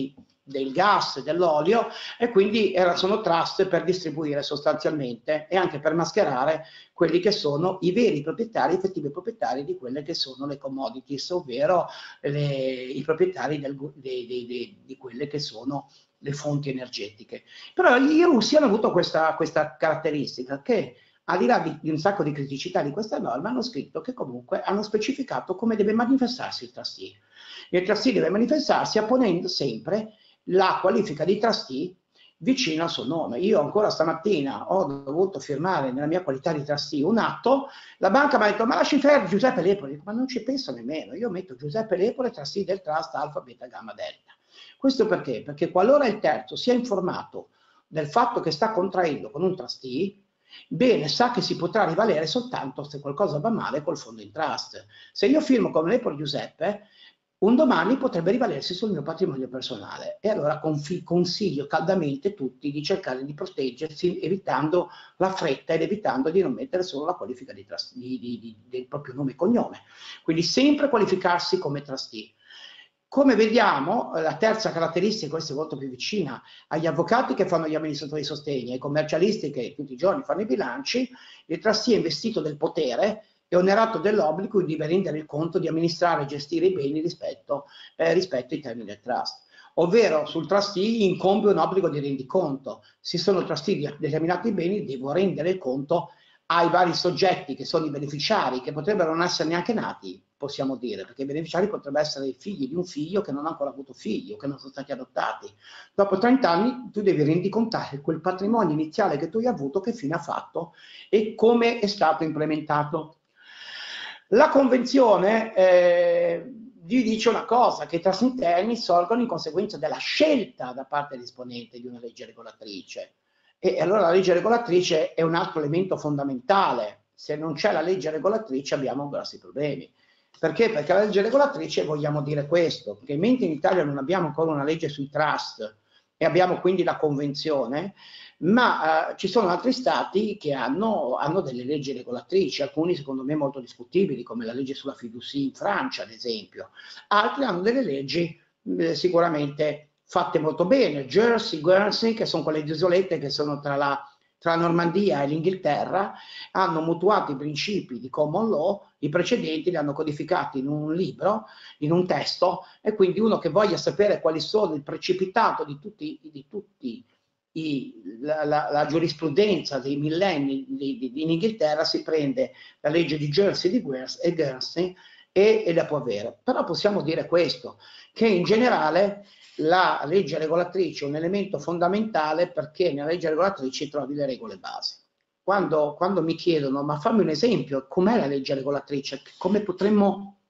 del gas, dell'olio, e quindi era, sono trust per distribuire sostanzialmente e anche per mascherare quelli che sono i veri proprietari, effettivi proprietari di quelle che sono le commodities, ovvero le, i proprietari del, de, de, de, di quelle che sono le fonti energetiche. Però i russi hanno avuto questa, questa caratteristica che, al di là di, di un sacco di criticità di questa norma, hanno scritto che comunque hanno specificato come deve manifestarsi il trustee. Il trustee deve manifestarsi apponendo sempre la qualifica di trustee vicino al suo nome. Io ancora stamattina ho dovuto firmare nella mia qualità di trustee un atto, la banca mi ha detto ma lasci fare Giuseppe Lepore, ma non ci penso nemmeno, io metto Giuseppe Lepore, trustee del trust Alfa Beta Gamma Delta. Questo perché? Perché qualora il terzo sia informato del fatto che sta contraendo con un trustee, bene, sa che si potrà rivalere soltanto se qualcosa va male col fondo in trust. Se io firmo come Lepore Giuseppe, un domani potrebbe rivalersi sul mio patrimonio personale, e allora consiglio caldamente tutti di cercare di proteggersi evitando la fretta ed evitando di non mettere solo la qualifica di trust, di, di, di, del proprio nome e cognome. Quindi sempre qualificarsi come trustee. Come vediamo, la terza caratteristica, questa è molto più vicina agli avvocati che fanno gli amministratori di sostegno, ai commercialisti che tutti i giorni fanno i bilanci, il trustee è investito del potere, è onerato dell'obbligo di rendere il conto di amministrare e gestire i beni rispetto, eh, rispetto ai termini del trust. Ovvero sul trustee incombe un obbligo di rendiconto. Se sono trustee di determinati beni, devo rendere conto ai vari soggetti che sono i beneficiari, che potrebbero non essere neanche nati, possiamo dire, perché i beneficiari potrebbero essere i figli di un figlio che non ha ancora avuto figli o che non sono stati adottati. Dopo trenta anni tu devi rendicontare quel patrimonio iniziale che tu hai avuto, che fine ha fatto e come è stato implementato. La Convenzione eh, vi dice una cosa, che i trust interni sorgono in conseguenza della scelta da parte dell'esponente di una legge regolatrice. E allora la legge regolatrice è un altro elemento fondamentale. Se non c'è la legge regolatrice abbiamo grossi problemi. Perché? Perché la legge regolatrice, vogliamo dire questo, che mentre in Italia non abbiamo ancora una legge sui trust e abbiamo quindi la convenzione, ma eh, ci sono altri stati che hanno, hanno delle leggi regolatrici, alcuni secondo me molto discutibili, come la legge sulla fiducia in Francia, ad esempio. Altri hanno delle leggi eh, sicuramente fatte molto bene, Jersey, Guernsey, che sono quelle isolette che sono tra la, tra la Normandia e l'Inghilterra, hanno mutuato i principi di common law, i precedenti li hanno codificati in un libro, in un testo, e quindi uno che voglia sapere quali sono il precipitato di tutti, di tutti i, la, la, la giurisprudenza dei millenni di, di, di in Inghilterra, si prende la legge di Jersey di Guernsey, e Guernsey e, e la può avere. Però possiamo dire questo, che in generale la legge regolatrice è un elemento fondamentale, perché nella legge regolatrice trovi le regole base. Quando, quando mi chiedono, ma fammi un esempio, com'è la legge regolatrice? Come potremmo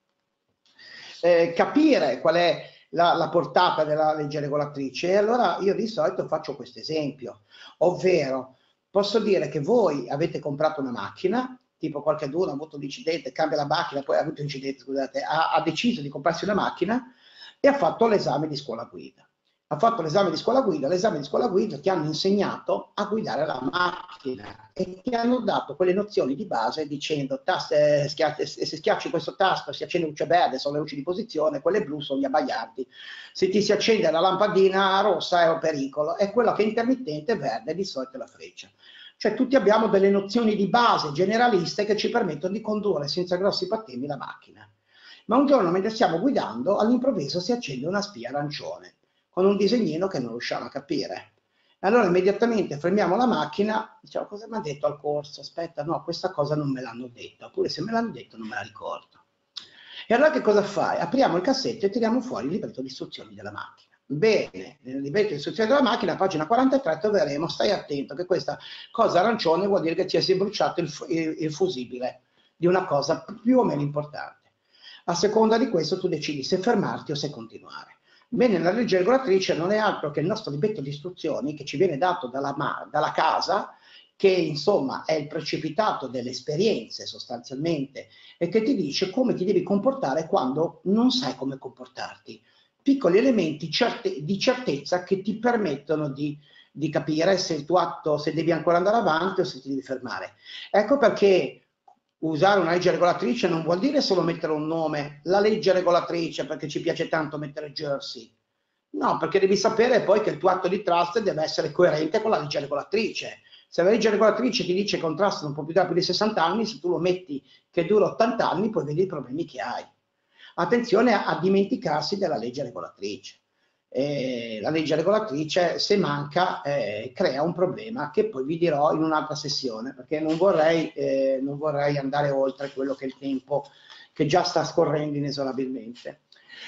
eh, capire qual è la, la portata della legge regolatrice? E allora io di solito faccio questo esempio, ovvero posso dire che voi avete comprato una macchina, tipo qualcuno ha avuto un incidente, cambia la macchina, poi ha avuto un incidente, scusate, ha, ha deciso di comprarsi una macchina e ha fatto l'esame di scuola guida. Ha fatto l'esame di scuola guida, l'esame di scuola guida ti hanno insegnato a guidare la macchina e ti hanno dato quelle nozioni di base dicendo taste, schiacci, se schiacci questo tasto si accende luce verde, sono le luci di posizione, quelle blu sono gli abbaglianti, se ti si accende la lampadina rossa è un pericolo, e quello che è intermittente verde di solito è la freccia. Cioè tutti abbiamo delle nozioni di base generaliste che ci permettono di condurre senza grossi patemi la macchina. Ma un giorno, mentre stiamo guidando, all'improvviso si accende una spia arancione con un disegnino che non riusciamo a capire. Allora immediatamente fermiamo la macchina, diciamo: cosa mi ha detto al corso? Aspetta, no, questa cosa non me l'hanno detta, oppure se me l'hanno detto non me la ricordo. E allora che cosa fai? Apriamo il cassetto e tiriamo fuori il libretto di istruzioni della macchina. Bene, nel libretto di istruzioni della macchina, pagina quarantatré, troveremo: stai attento che questa cosa arancione vuol dire che ti si è bruciato il, il, il fusibile di una cosa più o meno importante. A seconda di questo tu decidi se fermarti o se continuare. Bene, la legge regolatrice non è altro che il nostro libretto di istruzioni che ci viene dato dalla, dalla casa, che insomma è il precipitato delle esperienze sostanzialmente, e che ti dice come ti devi comportare quando non sai come comportarti. Piccoli elementi certe, di certezza che ti permettono di, di capire se il tuo atto, se devi ancora andare avanti o se ti devi fermare. Ecco perché usare una legge regolatrice non vuol dire solo mettere un nome, la legge regolatrice, perché ci piace tanto mettere Jersey, No, perché devi sapere poi che il tuo atto di trust deve essere coerente con la legge regolatrice. Se la legge regolatrice ti dice che un trust non può più durare più di sessanta anni, se tu lo metti che dura ottanta anni, poi vedi i problemi che hai. Attenzione a, a dimenticarsi della legge regolatrice. Eh, la legge regolatrice, se manca, eh, crea un problema che poi vi dirò in un'altra sessione, perché non vorrei, eh, non vorrei andare oltre quello che è il tempo che già sta scorrendo inesorabilmente.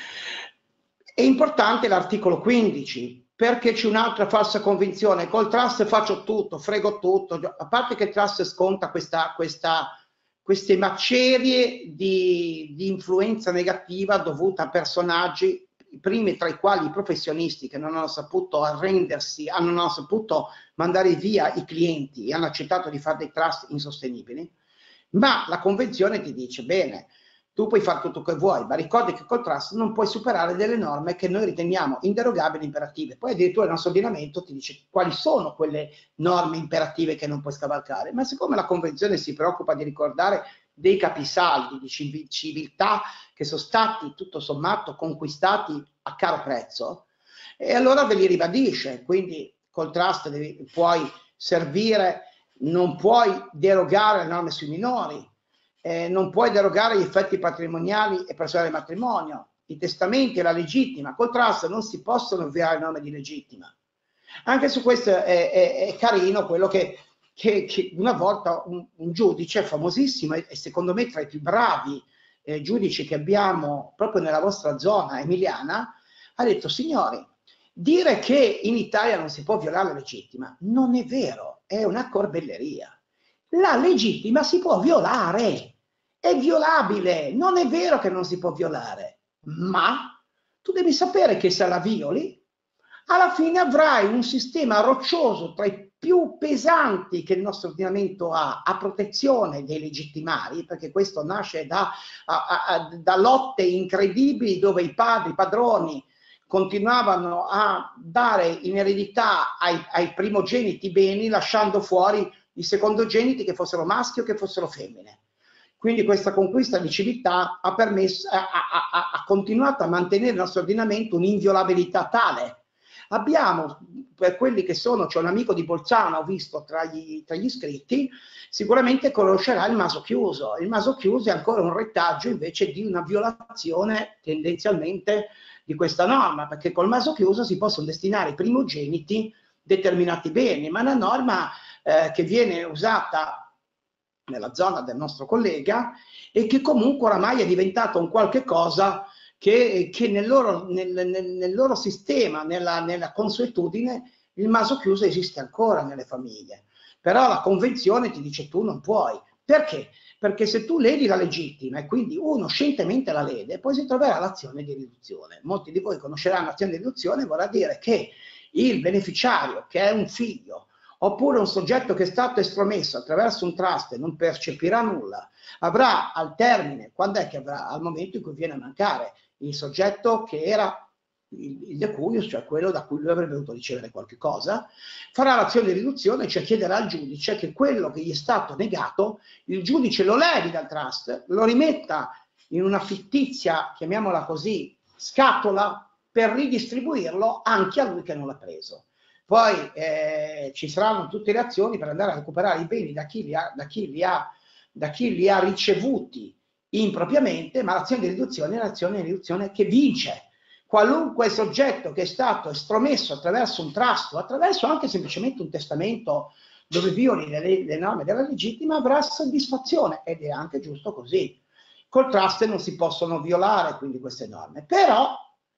È importante l'articolo quindici, perché c'è un'altra falsa convinzione: col trust faccio tutto, frego tutto, a parte che il trust sconta questa, questa, queste macerie di, di influenza negativa dovuta a personaggi, i primi tra i quali i professionisti che non hanno saputo arrendersi, non hanno saputo mandare via i clienti e hanno accettato di fare dei trust insostenibili. Ma la convenzione ti dice: bene, tu puoi fare tutto quello che vuoi, ma ricordi che col trust non puoi superare delle norme che noi riteniamo inderogabili e imperative. Poi addirittura il nostro ordinamento ti dice quali sono quelle norme imperative che non puoi scavalcare. Ma siccome la convenzione si preoccupa di ricordare dei capisaldi di civiltà che sono stati tutto sommato conquistati a caro prezzo, e allora ve li ribadisce. Quindi col trust devi, puoi servire, non puoi derogare alle norme sui minori, eh, non puoi derogare agli effetti patrimoniali e personali del matrimonio, i testamenti e la legittima. Col trust non si possono violare le norme di legittima. Anche su questo è, è, è carino quello che, che, che una volta un, un giudice famosissimo e secondo me tra i più bravi eh, giudici che abbiamo proprio nella vostra zona emiliana ha detto: signori, dire che in Italia non si può violare la legittima non è vero, è una corbelleria. La legittima si può violare, è violabile, non è vero che non si può violare, ma tu devi sapere che se la violi, alla fine avrai un sistema roccioso tra i più pesanti che il nostro ordinamento ha a protezione dei legittimari, perché questo nasce da, a, a, da lotte incredibili dove i padri, i padroni, continuavano a dare in eredità ai, ai primogeniti beni, lasciando fuori i secondogeniti, che fossero maschi o che fossero femmine. Quindi questa conquista di civiltà ha, permesso, ha, ha, ha continuato a mantenere il nostro ordinamento un'inviolabilità tale. Abbiamo, per quelli che sono, c'è un amico di Bolzano, ho visto tra gli, tra gli iscritti, sicuramente conoscerà il maso chiuso. Il maso chiuso è ancora un retaggio invece di una violazione tendenzialmente di questa norma, perché col maso chiuso si possono destinare ai primogeniti determinati beni, ma è una norma eh, che viene usata nella zona del nostro collega e che comunque oramai è diventata un qualche cosa che, che nel, loro, nel, nel, nel loro sistema, nella, nella consuetudine, il maso chiuso esiste ancora nelle famiglie. Però la convenzione ti dice: tu non puoi. Perché? Perché se tu ledi la legittima e quindi uno scientemente la lede, poi si troverà l'azione di riduzione. Molti di voi conosceranno l'azione di riduzione, vorrà dire che il beneficiario, che è un figlio, oppure un soggetto che è stato estromesso attraverso un trust e non percepirà nulla, avrà al termine, quando è che avrà? Al momento in cui viene a mancare il soggetto che era il decuius, cioè quello da cui lui avrebbe dovuto ricevere qualche cosa, farà l'azione di riduzione, cioè chiederà al giudice che quello che gli è stato negato, il giudice lo levi dal trust, lo rimetta in una fittizia, chiamiamola così, scatola, per ridistribuirlo anche a lui che non l'ha preso. Poi eh, ci saranno tutte le azioni per andare a recuperare i beni da chi li ha, da chi li ha, da chi li ha ricevuti impropriamente, ma l'azione di riduzione è l'azione di riduzione che vince. Qualunque soggetto che è stato estromesso attraverso un trust o attraverso anche semplicemente un testamento dove violi le, le norme della legittima avrà soddisfazione, ed è anche giusto così. Col trust non si possono violare quindi queste norme, però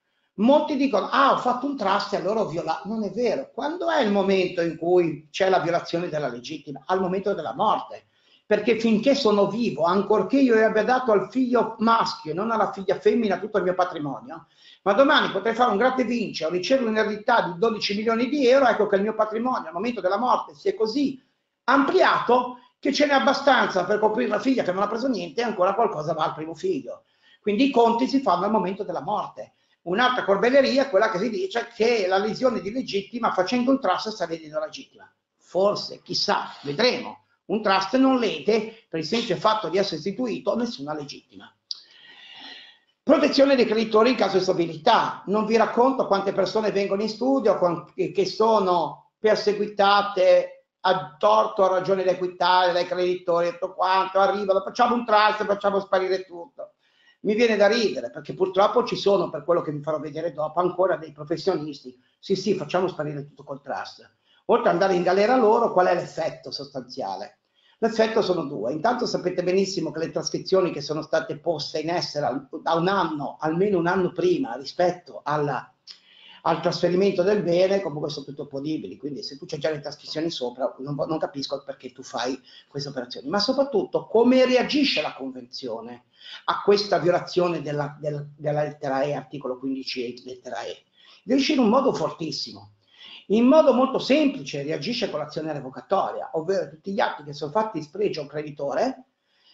molti dicono: ah, ho fatto un trust e allora ho violato. Non è vero. Quando è il momento in cui c'è la violazione della legittima? Al momento della morte. Perché finché sono vivo, ancorché io abbia dato al figlio maschio e non alla figlia femmina tutto il mio patrimonio, ma domani potrei fare un gratte vinci o ricevere un'eredità di dodici milioni di euro, ecco che il mio patrimonio al momento della morte si è così ampliato che ce n'è abbastanza per coprire la figlia che non ha preso niente e ancora qualcosa va al primo figlio. Quindi i conti si fanno al momento della morte. Un'altra corbelleria è quella che si dice che la lesione di legittima facendo un trust sta ledendo la legittima. Forse, chissà, vedremo. Un trust non lede, per il semplice fatto di essere istituito, nessuna legittima. Protezione dei creditori in caso di stabilità. Non vi racconto quante persone vengono in studio che sono perseguitate a torto, a ragione da equitare dai creditori, e tutto quanto, arrivano, facciamo un trust, facciamo sparire tutto. Mi viene da ridere, perché purtroppo ci sono, per quello che vi farò vedere dopo, ancora dei professionisti. Sì, sì, facciamo sparire tutto col trust. Oltre ad andare in galera loro, qual è l'effetto sostanziale? L'effetto sono due. Intanto sapete benissimo che le trascrizioni che sono state poste in essere da un anno, almeno un anno prima, rispetto alla, al trasferimento del bene, comunque sono tutte opponibili. Quindi se tu c'hai già le trascrizioni sopra, non, non capisco perché tu fai queste operazioni. Ma soprattutto come reagisce la Convenzione a questa violazione della, della, della lettera E, articolo quindici, lettera E? Reagisce in un modo fortissimo. In modo molto semplice reagisce con l'azione revocatoria, ovvero tutti gli atti che sono fatti in spregio a un creditore,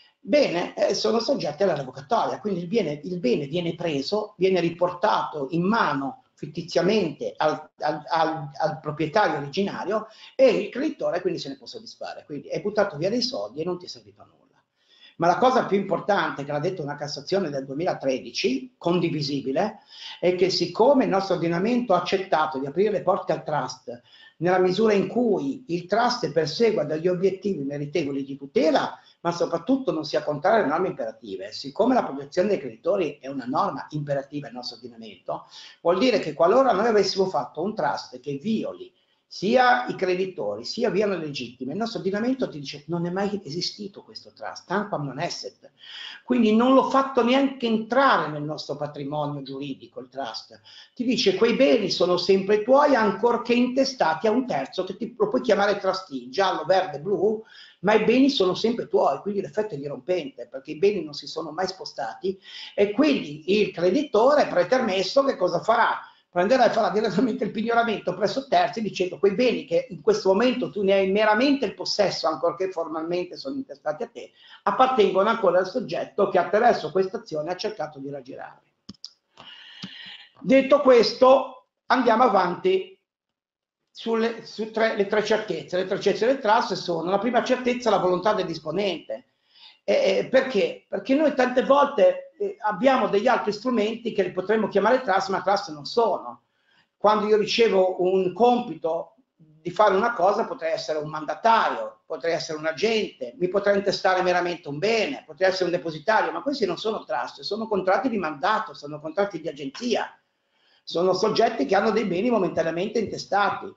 bene, eh, sono soggetti alla revocatoria, quindi il bene, il bene viene preso, viene riportato in mano fittiziamente al, al, al, al proprietario originario e il creditore quindi se ne può soddisfare, quindi hai buttato via dei soldi e non ti è servito a nulla. Ma la cosa più importante che l'ha detto una Cassazione del duemilatredici, condivisibile, è che siccome il nostro ordinamento ha accettato di aprire le porte al trust nella misura in cui il trust persegua degli obiettivi meritevoli di tutela, ma soprattutto non sia contrario alle norme imperative, siccome la protezione dei creditori è una norma imperativa nel nostro ordinamento, vuol dire che qualora noi avessimo fatto un trust che violi sia i creditori, sia viano legittime, il nostro ordinamento ti dice non è mai esistito questo trust, tanquam non esset. Quindi non l'ho fatto neanche entrare nel nostro patrimonio giuridico il trust. Ti dice quei beni sono sempre tuoi ancorché intestati a un terzo che ti lo puoi chiamare trustee, giallo, verde, blu, ma i beni sono sempre tuoi, quindi l'effetto è dirompente perché i beni non si sono mai spostati e quindi il creditore pretermesso che cosa farà? Prenderà e farà direttamente il pignoramento presso terzi dicendo quei beni che in questo momento tu ne hai meramente il possesso, ancorché formalmente sono intestati a te, appartengono ancora al soggetto che attraverso questa azione ha cercato di raggirare. Detto questo, andiamo avanti sulle su tre, le tre certezze. Le tre certezze del trust sono: la prima certezza, la volontà del disponente. Eh, perché? Perché noi tante volte eh, abbiamo degli altri strumenti che li potremmo chiamare trust, ma trust non sono. Quando io ricevo un compito di fare una cosa, potrei essere un mandatario, potrei essere un agente, mi potrei intestare meramente un bene, potrei essere un depositario, ma questi non sono trust, sono contratti di mandato, sono contratti di agenzia, sono soggetti che hanno dei beni momentaneamente intestati,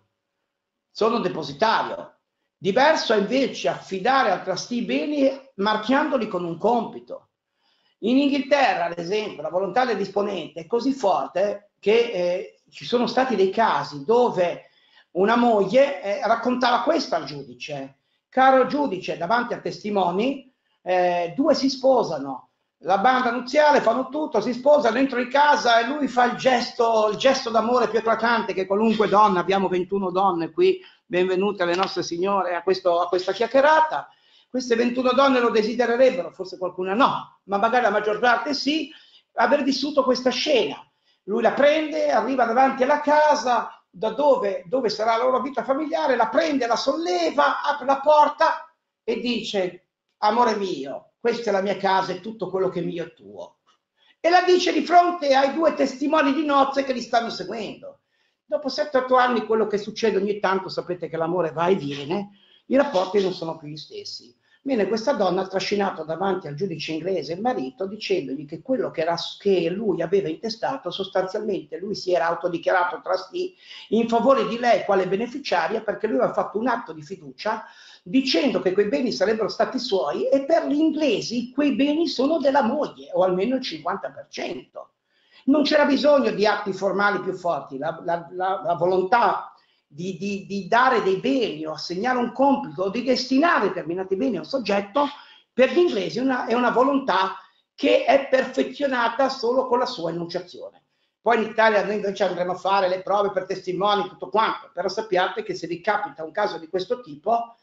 sono depositario. Diverso è invece affidare al trustee i beni marchiandoli con un compito. In Inghilterra, ad esempio, la volontà del disponente è così forte che eh, ci sono stati dei casi dove una moglie eh, raccontava questo al giudice: caro giudice, davanti a testimoni, eh, due si sposano, la banda nuziale, fanno tutto, si sposano, dentro in casa e lui fa il gesto, il gesto d'amore più eclatante che qualunque donna, abbiamo ventuno donne qui, benvenute le nostre signore a, questo, a questa chiacchierata. Queste ventuno donne lo desidererebbero, forse qualcuna no, ma magari la maggior parte sì, aver vissuto questa scena. Lui la prende, arriva davanti alla casa, da dove, dove sarà la loro vita familiare, la prende, la solleva, apre la porta e dice: amore mio, questa è la mia casa e tutto quello che è mio è tuo. E la dice di fronte ai due testimoni di nozze che li stanno seguendo. Dopo sette otto anni quello che succede ogni tanto, sapete che l'amore va e viene, i rapporti non sono più gli stessi. Viene questa donna trascinata davanti al giudice inglese, il marito, dicendogli che quello che, era, che lui aveva intestato, sostanzialmente lui si era autodichiarato trustee in favore di lei quale beneficiaria, perché lui aveva fatto un atto di fiducia dicendo che quei beni sarebbero stati suoi e per gli inglesi quei beni sono della moglie, o almeno il cinquanta per cento. Non c'era bisogno di atti formali più forti, la, la, la, la volontà Di, di, di dare dei beni o assegnare un compito o di destinare determinati beni a un soggetto, per gli inglesi una, è una volontà che è perfezionata solo con la sua enunciazione. Poi in Italia noi invece andremo a fare le prove per testimoni, tutto quanto, però sappiate che se vi capita un caso di questo tipo,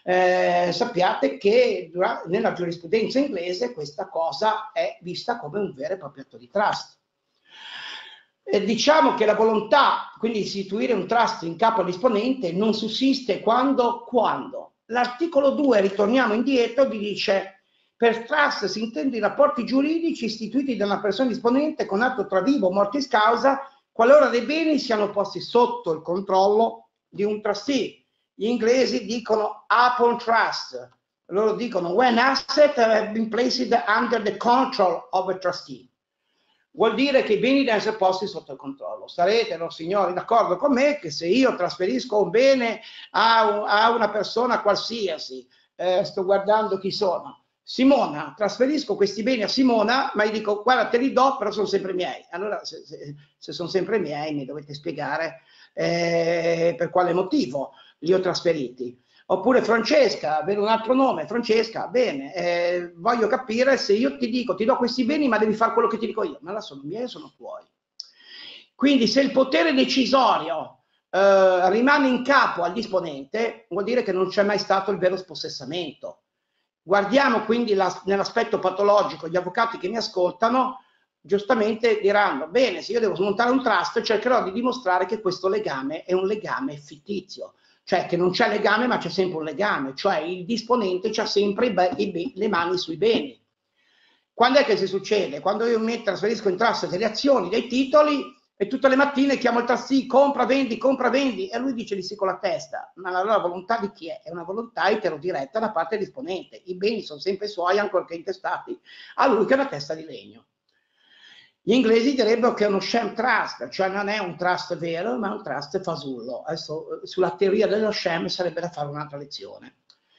eh, sappiate che durante, nella giurisprudenza inglese questa cosa è vista come un vero e proprio atto di trust. Eh, diciamo che la volontà quindi di istituire un trust in capo all'esponente non sussiste quando, quando? L'articolo due, ritorniamo indietro, vi dice Per trust si intende i rapporti giuridici istituiti da una persona disponente con atto tra vivo o mortis causa qualora dei beni siano posti sotto il controllo di un trustee. Gli inglesi dicono upon trust, loro dicono when assets have been placed under the control of a trustee. Vuol dire che i beni devono essere posti sotto il controllo. Sarete, no, signori, d'accordo con me che se io trasferisco un bene a, un, a una persona qualsiasi, eh, sto guardando chi sono, Simona, trasferisco questi beni a Simona, ma gli dico guarda te li do, però sono sempre miei. Allora se, se, se sono sempre miei mi dovete spiegare eh, per quale motivo li ho trasferiti. Oppure Francesca, avere un altro nome, Francesca, bene, eh, voglio capire se io ti dico ti do questi beni ma devi fare quello che ti dico io, ma allora sono miei o sono tuoi. Quindi se il potere decisorio eh, rimane in capo al disponente, vuol dire che non c'è mai stato il vero spossessamento. Guardiamo quindi nell'aspetto patologico, gli avvocati che mi ascoltano giustamente diranno, bene, se io devo smontare un trust cercherò di dimostrare che questo legame è un legame fittizio, cioè che non c'è legame ma c'è sempre un legame, cioè il disponente c'ha sempre i i le mani sui beni. Quando è che si succede? Quando io mi trasferisco in trust delle azioni, dei titoli, e tutte le mattine chiamo il trustee, compra, vendi, compra, vendi, e lui dice di sì con la testa, ma la, la volontà di chi è? È una volontà eterodiretta da parte del disponente, i beni sono sempre suoi ancorché intestati a lui che è una testa di legno. Gli inglesi direbbero che è uno sham trust, cioè non è un trust vero, ma è un trust fasullo. Adesso sulla teoria dello sham sarebbe da fare un'altra lezione.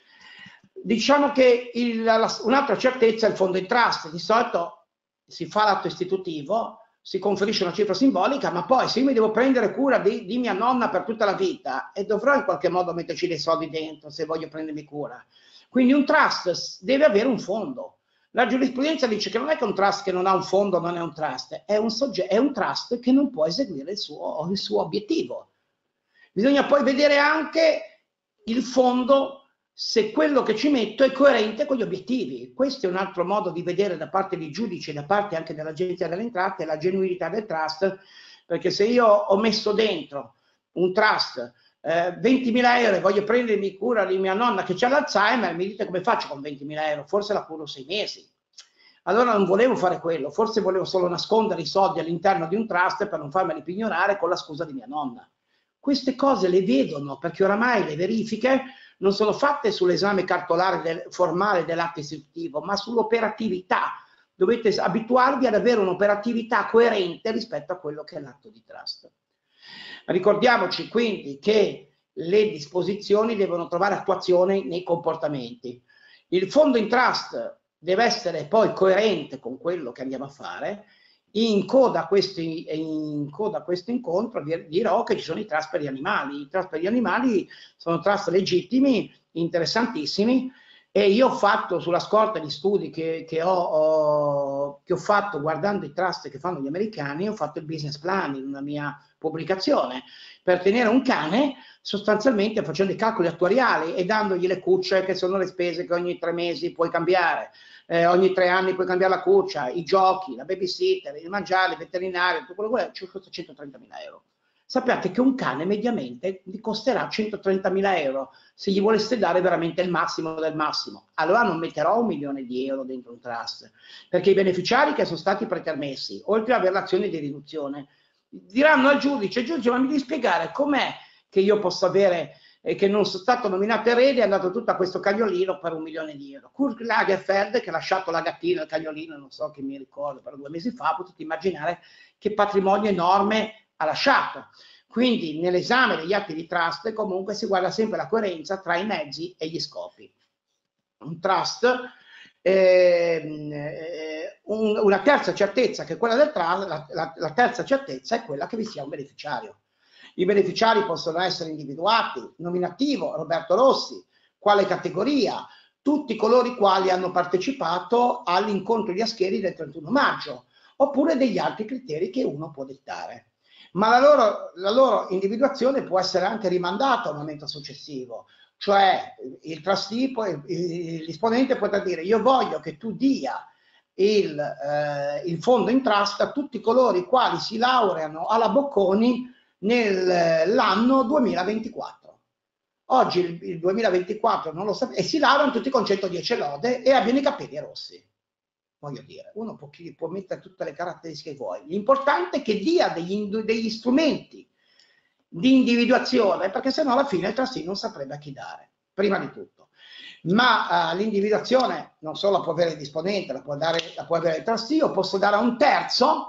Diciamo che un'altra certezza è il fondo in trust. Di solito si fa l'atto istitutivo, si conferisce una cifra simbolica, ma poi se io mi devo prendere cura di, di mia nonna per tutta la vita e dovrò in qualche modo metterci dei soldi dentro se voglio prendermi cura. Quindi un trust deve avere un fondo. La giurisprudenza dice che non è che un trust che non ha un fondo non è un trust, è un, è un trust che non può eseguire il suo, il suo obiettivo. Bisogna poi vedere anche il fondo, se quello che ci metto è coerente con gli obiettivi. Questo è un altro modo di vedere da parte dei giudici e da parte anche dell'Agenzia delle Entrate la genuinità del trust, perché se io ho messo dentro un trust eh, ventimila euro e voglio prendermi cura di mia nonna che ha l'Alzheimer, mi dite come faccio con ventimila euro? Forse la curo sei mesi. Allora non volevo fare quello, forse volevo solo nascondere i soldi all'interno di un trust per non farmeli pignorare con la scusa di mia nonna. Queste cose le vedono perché oramai le verifiche non sono fatte sull'esame cartolare del, formale dell'atto istitutivo, ma sull'operatività. Dovete abituarvi ad avere un'operatività coerente rispetto a quello che è l'atto di trust. Ricordiamoci quindi che le disposizioni devono trovare attuazione nei comportamenti. Il fondo in trust deve essere poi coerente con quello che andiamo a fare. In coda a questo, in coda a questo incontro dirò che ci sono i trust per gli animali. I trust per gli animali sono trust legittimi, interessantissimi, e io ho fatto, sulla scorta di studi che, che, ho, ho, che ho fatto guardando i trust che fanno gli americani, ho fatto il business plan in una mia pubblicazione. Per tenere un cane, sostanzialmente facendo i calcoli attuariali e dandogli le cucce, che sono le spese che ogni tre mesi puoi cambiare, eh, ogni tre anni puoi cambiare la cuccia, i giochi, la babysitter, il mangiare, il veterinario, tutto quello che ci costa centotrentamila euro. Sappiate che un cane mediamente vi costerà centotrentamila euro se gli voleste dare veramente il massimo del massimo. Allora non metterò un milione di euro dentro un trust, perché i beneficiari che sono stati pretermessi, oltre ad avere l'azione di riduzione, diranno al giudice, giudice, ma mi devi spiegare com'è che io posso avere, eh, che non sono stato nominato erede, è andato tutto a questo cagnolino per un milione di euro. Kurt Lagerfeld, che ha lasciato la gattina, il cagnolino, non so che mi ricordo, per due mesi fa, potete immaginare che patrimonio enorme ha lasciato. Quindi nell'esame degli atti di trust comunque si guarda sempre la coerenza tra i mezzi e gli scopi. Un trust, eh, un, una terza certezza che è quella del trust, la, la, la terza certezza è quella che vi sia un beneficiario. I beneficiari possono essere individuati, nominativo, Roberto Rossi, quale categoria? Tutti coloro i quali hanno partecipato all'incontro di Ascheri del trentuno maggio, oppure degli altri criteri che uno può dettare. Ma la loro, la loro individuazione può essere anche rimandata a un momento successivo, cioè il trustee, il disponente potrà dire io voglio che tu dia il, eh, il fondo in trust a tutti coloro i quali si laureano alla Bocconi nell'anno duemilaventiquattro. Oggi il, il duemilaventiquattro non lo sapete, e si lavorano tutti con centodieci lode e abbiano i capelli rossi. Voglio dire, uno può, può mettere tutte le caratteristiche che vuoi. L'importante è che dia degli, degli strumenti di individuazione, perché sennò alla fine il trustee non saprebbe a chi dare, prima di tutto. Ma uh, l'individuazione non solo la può avere il disponente, la può, dare, la può avere il trustee, io posso dare a un terzo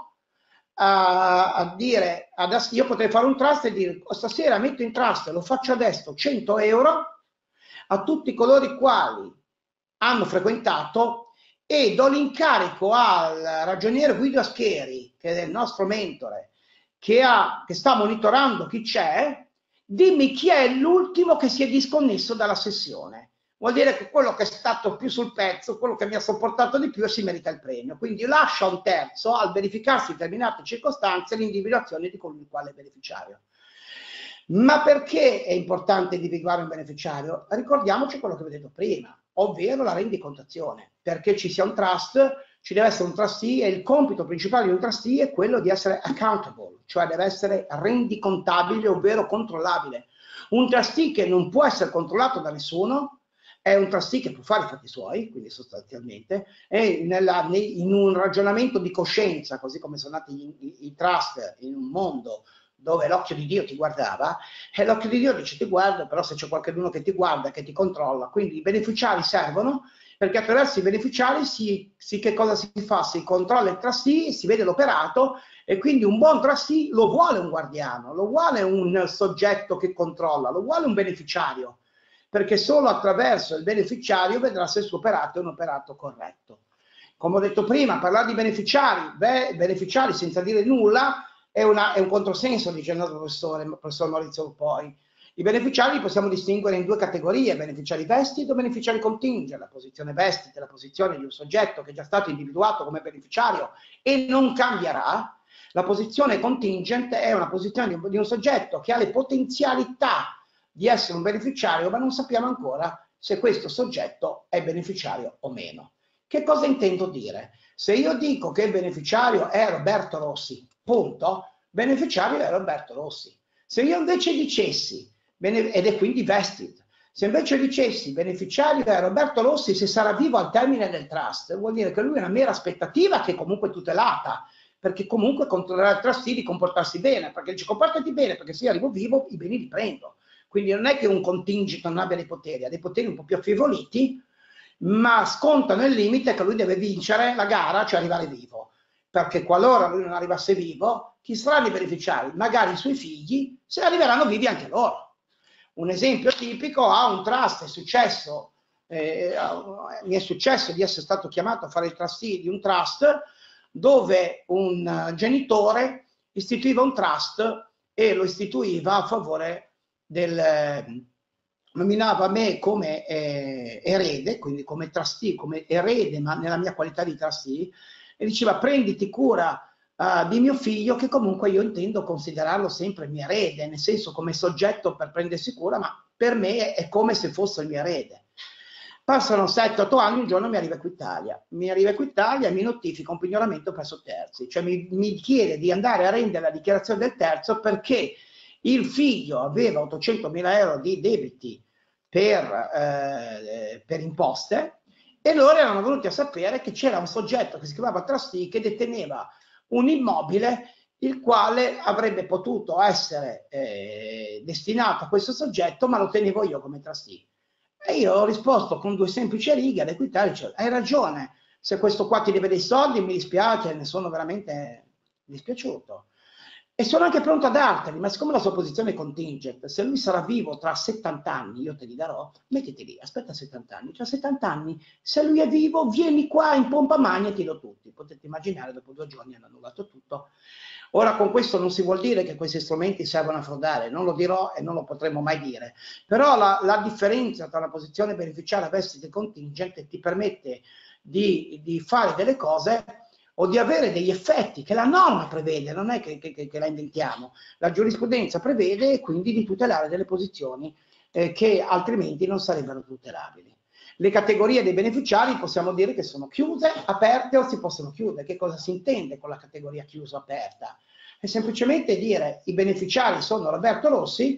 a, a dire, adesso io potrei fare un trust e dire, stasera metto in trust, lo faccio adesso, cento euro a tutti coloro i quali hanno frequentato, e do l'incarico al ragioniere Guido Ascheri, che è il nostro mentore, che, ha, che sta monitorando chi c'è, dimmi chi è l'ultimo che si è disconnesso dalla sessione. Vuol dire che quello che è stato più sul pezzo, quello che mi ha sopportato di più, e si merita il premio. Quindi io lascio a un terzo, al verificarsi determinate circostanze, l'individuazione di colui il quale è beneficiario. Ma perché è importante individuare un beneficiario? Ricordiamoci quello che vi ho detto prima, ovvero la rendicontazione. Perché ci sia un trust, ci deve essere un trustee, e il compito principale di un trustee è quello di essere accountable, cioè deve essere rendicontabile, ovvero controllabile. Un trustee che non può essere controllato da nessuno è un trustee che può fare i fatti suoi, quindi sostanzialmente, è nella, in un ragionamento di coscienza, così come sono nati i, i, i trust in un mondo dove l'occhio di Dio ti guardava, e l'occhio di Dio dice ti guarda, però se c'è qualcuno che ti guarda, che ti controlla, quindi i beneficiari servono, perché attraverso i beneficiari si, si, che cosa si fa? Si controlla il trustee, si vede l'operato, e quindi un buon trustee lo vuole un guardiano, lo vuole un soggetto che controlla, lo vuole un beneficiario, perché solo attraverso il beneficiario vedrà se il suo operato è un operato corretto. Come ho detto prima, parlare di beneficiari, beh, beneficiari senza dire nulla è, una, è un controsenso, dice il nostro professore, il professor Maurizio Poi. I beneficiari li possiamo distinguere in due categorie, beneficiari vested o beneficiari contingent. La posizione vested è la posizione di un soggetto che è già stato individuato come beneficiario e non cambierà. La posizione contingent è una posizione di un, di un soggetto che ha le potenzialità di essere un beneficiario, ma non sappiamo ancora se questo soggetto è beneficiario o meno. Che cosa intendo dire? Se io dico che il beneficiario è Roberto Rossi, punto, beneficiario è Roberto Rossi. Se io invece dicessi, ed è quindi vested, se invece dicessi beneficiario è Roberto Rossi se sarà vivo al termine del trust, vuol dire che lui è una mera aspettativa che è comunque tutelata, perché comunque controllerà il trustee di comportarsi bene, perché dice comportati bene, perché se io arrivo vivo i beni li prendo. Quindi non è che un contingent non abbia dei poteri, ha dei poteri un po' più affievoliti, ma scontano il limite che lui deve vincere la gara, cioè arrivare vivo. Perché qualora lui non arrivasse vivo, chi saranno i beneficiari? Magari i suoi figli, se arriveranno vivi anche loro. Un esempio tipico: a un trust è successo, eh, mi è successo di essere stato chiamato a fare il trustee di un trust dove un genitore istituiva un trust e lo istituiva a favore del, nominava me come eh, erede, quindi come trustee, come erede, ma nella mia qualità di trustee, e diceva prenditi cura uh, di mio figlio, che comunque io intendo considerarlo sempre mio erede, nel senso come soggetto per prendersi cura, ma per me è come se fosse il mio erede. Passano sette otto anni, un giorno mi arriva Equitalia, mi arriva Equitalia e mi notifica un pignoramento presso terzi, cioè mi, mi chiede di andare a rendere la dichiarazione del terzo perché il figlio aveva ottocentomila euro di debiti per, eh, per imposte, e loro erano venuti a sapere che c'era un soggetto che si chiamava trustee che deteneva un immobile il quale avrebbe potuto essere eh, destinato a questo soggetto, ma lo tenevo io come trustee. E io ho risposto con due semplici righe ad Equitalia, cioè, hai ragione, se questo qua ti deve dei soldi mi dispiace, ne sono veramente dispiaciuto. E sono anche pronto a darteli, ma siccome la sua posizione è contingent, se lui sarà vivo tra settanta anni, io te li darò, mettiti lì, aspetta settanta anni, tra settanta anni, se lui è vivo, vieni qua in pompa magna e ti do tutti. Potete immaginare, dopo due giorni hanno annullato tutto. Ora, con questo non si vuol dire che questi strumenti servono a frodare, non lo dirò e non lo potremo mai dire, però la, la differenza tra la posizione beneficiaria vested e contingent ti permette di, di fare delle cose o di avere degli effetti che la norma prevede, non è che, che, che la inventiamo, la giurisprudenza prevede, e quindi di tutelare delle posizioni eh, che altrimenti non sarebbero tutelabili. Le categorie dei beneficiari possiamo dire che sono chiuse, aperte o si possono chiudere. Che cosa si intende con la categoria chiusa o aperta? È semplicemente dire i beneficiari sono Roberto Rossi,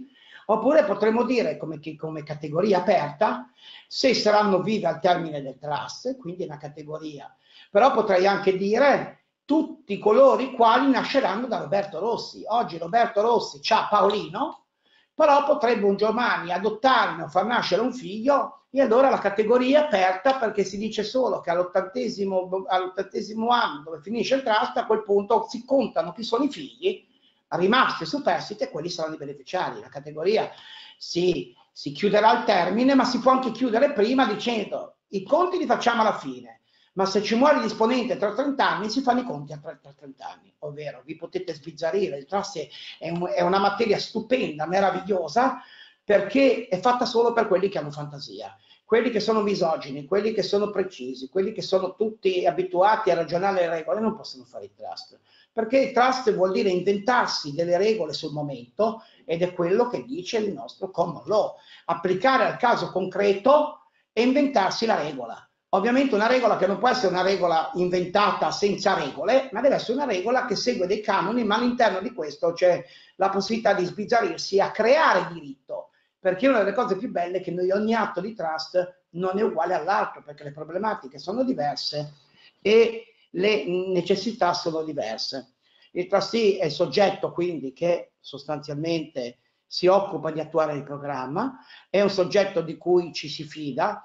Oppure potremmo dire come, come categoria aperta, se saranno vive al termine del trust, quindi è una categoria. Però potrei anche dire tutti coloro i quali nasceranno da Roberto Rossi. Oggi Roberto Rossi c'ha Paolino, però potrebbe un giorno adottarne o far nascere un figlio, e allora la categoria è aperta, perché si dice solo che all'ottantesimo, all'ottantesimo anno, dove finisce il trust, a quel punto si contano chi sono i figli rimasti superstiti e quelli saranno i beneficiari. La categoria si, si chiuderà al termine, ma si può anche chiudere prima dicendo i conti li facciamo alla fine, ma se ci muore disponente tra trenta anni si fanno i conti a trenta anni, ovvero vi potete sbizzarrire. Il trust è, un, è una materia stupenda, meravigliosa, perché è fatta solo per quelli che hanno fantasia, quelli che sono misogini, quelli che sono precisi, quelli che sono tutti abituati a ragionare le regole non possono fare il trust, perché il trust vuol dire inventarsi delle regole sul momento, ed è quello che dice il nostro common law, applicare al caso concreto e inventarsi la regola. Ovviamente una regola che non può essere una regola inventata senza regole, ma deve essere una regola che segue dei canoni, ma all'interno di questo c'è la possibilità di sbizzarrirsi a creare diritto, perché una delle cose più belle è che noi ogni atto di trust non è uguale all'altro, perché le problematiche sono diverse e le necessità sono diverse. Il trustee è il soggetto quindi che sostanzialmente si occupa di attuare il programma, è un soggetto di cui ci si fida,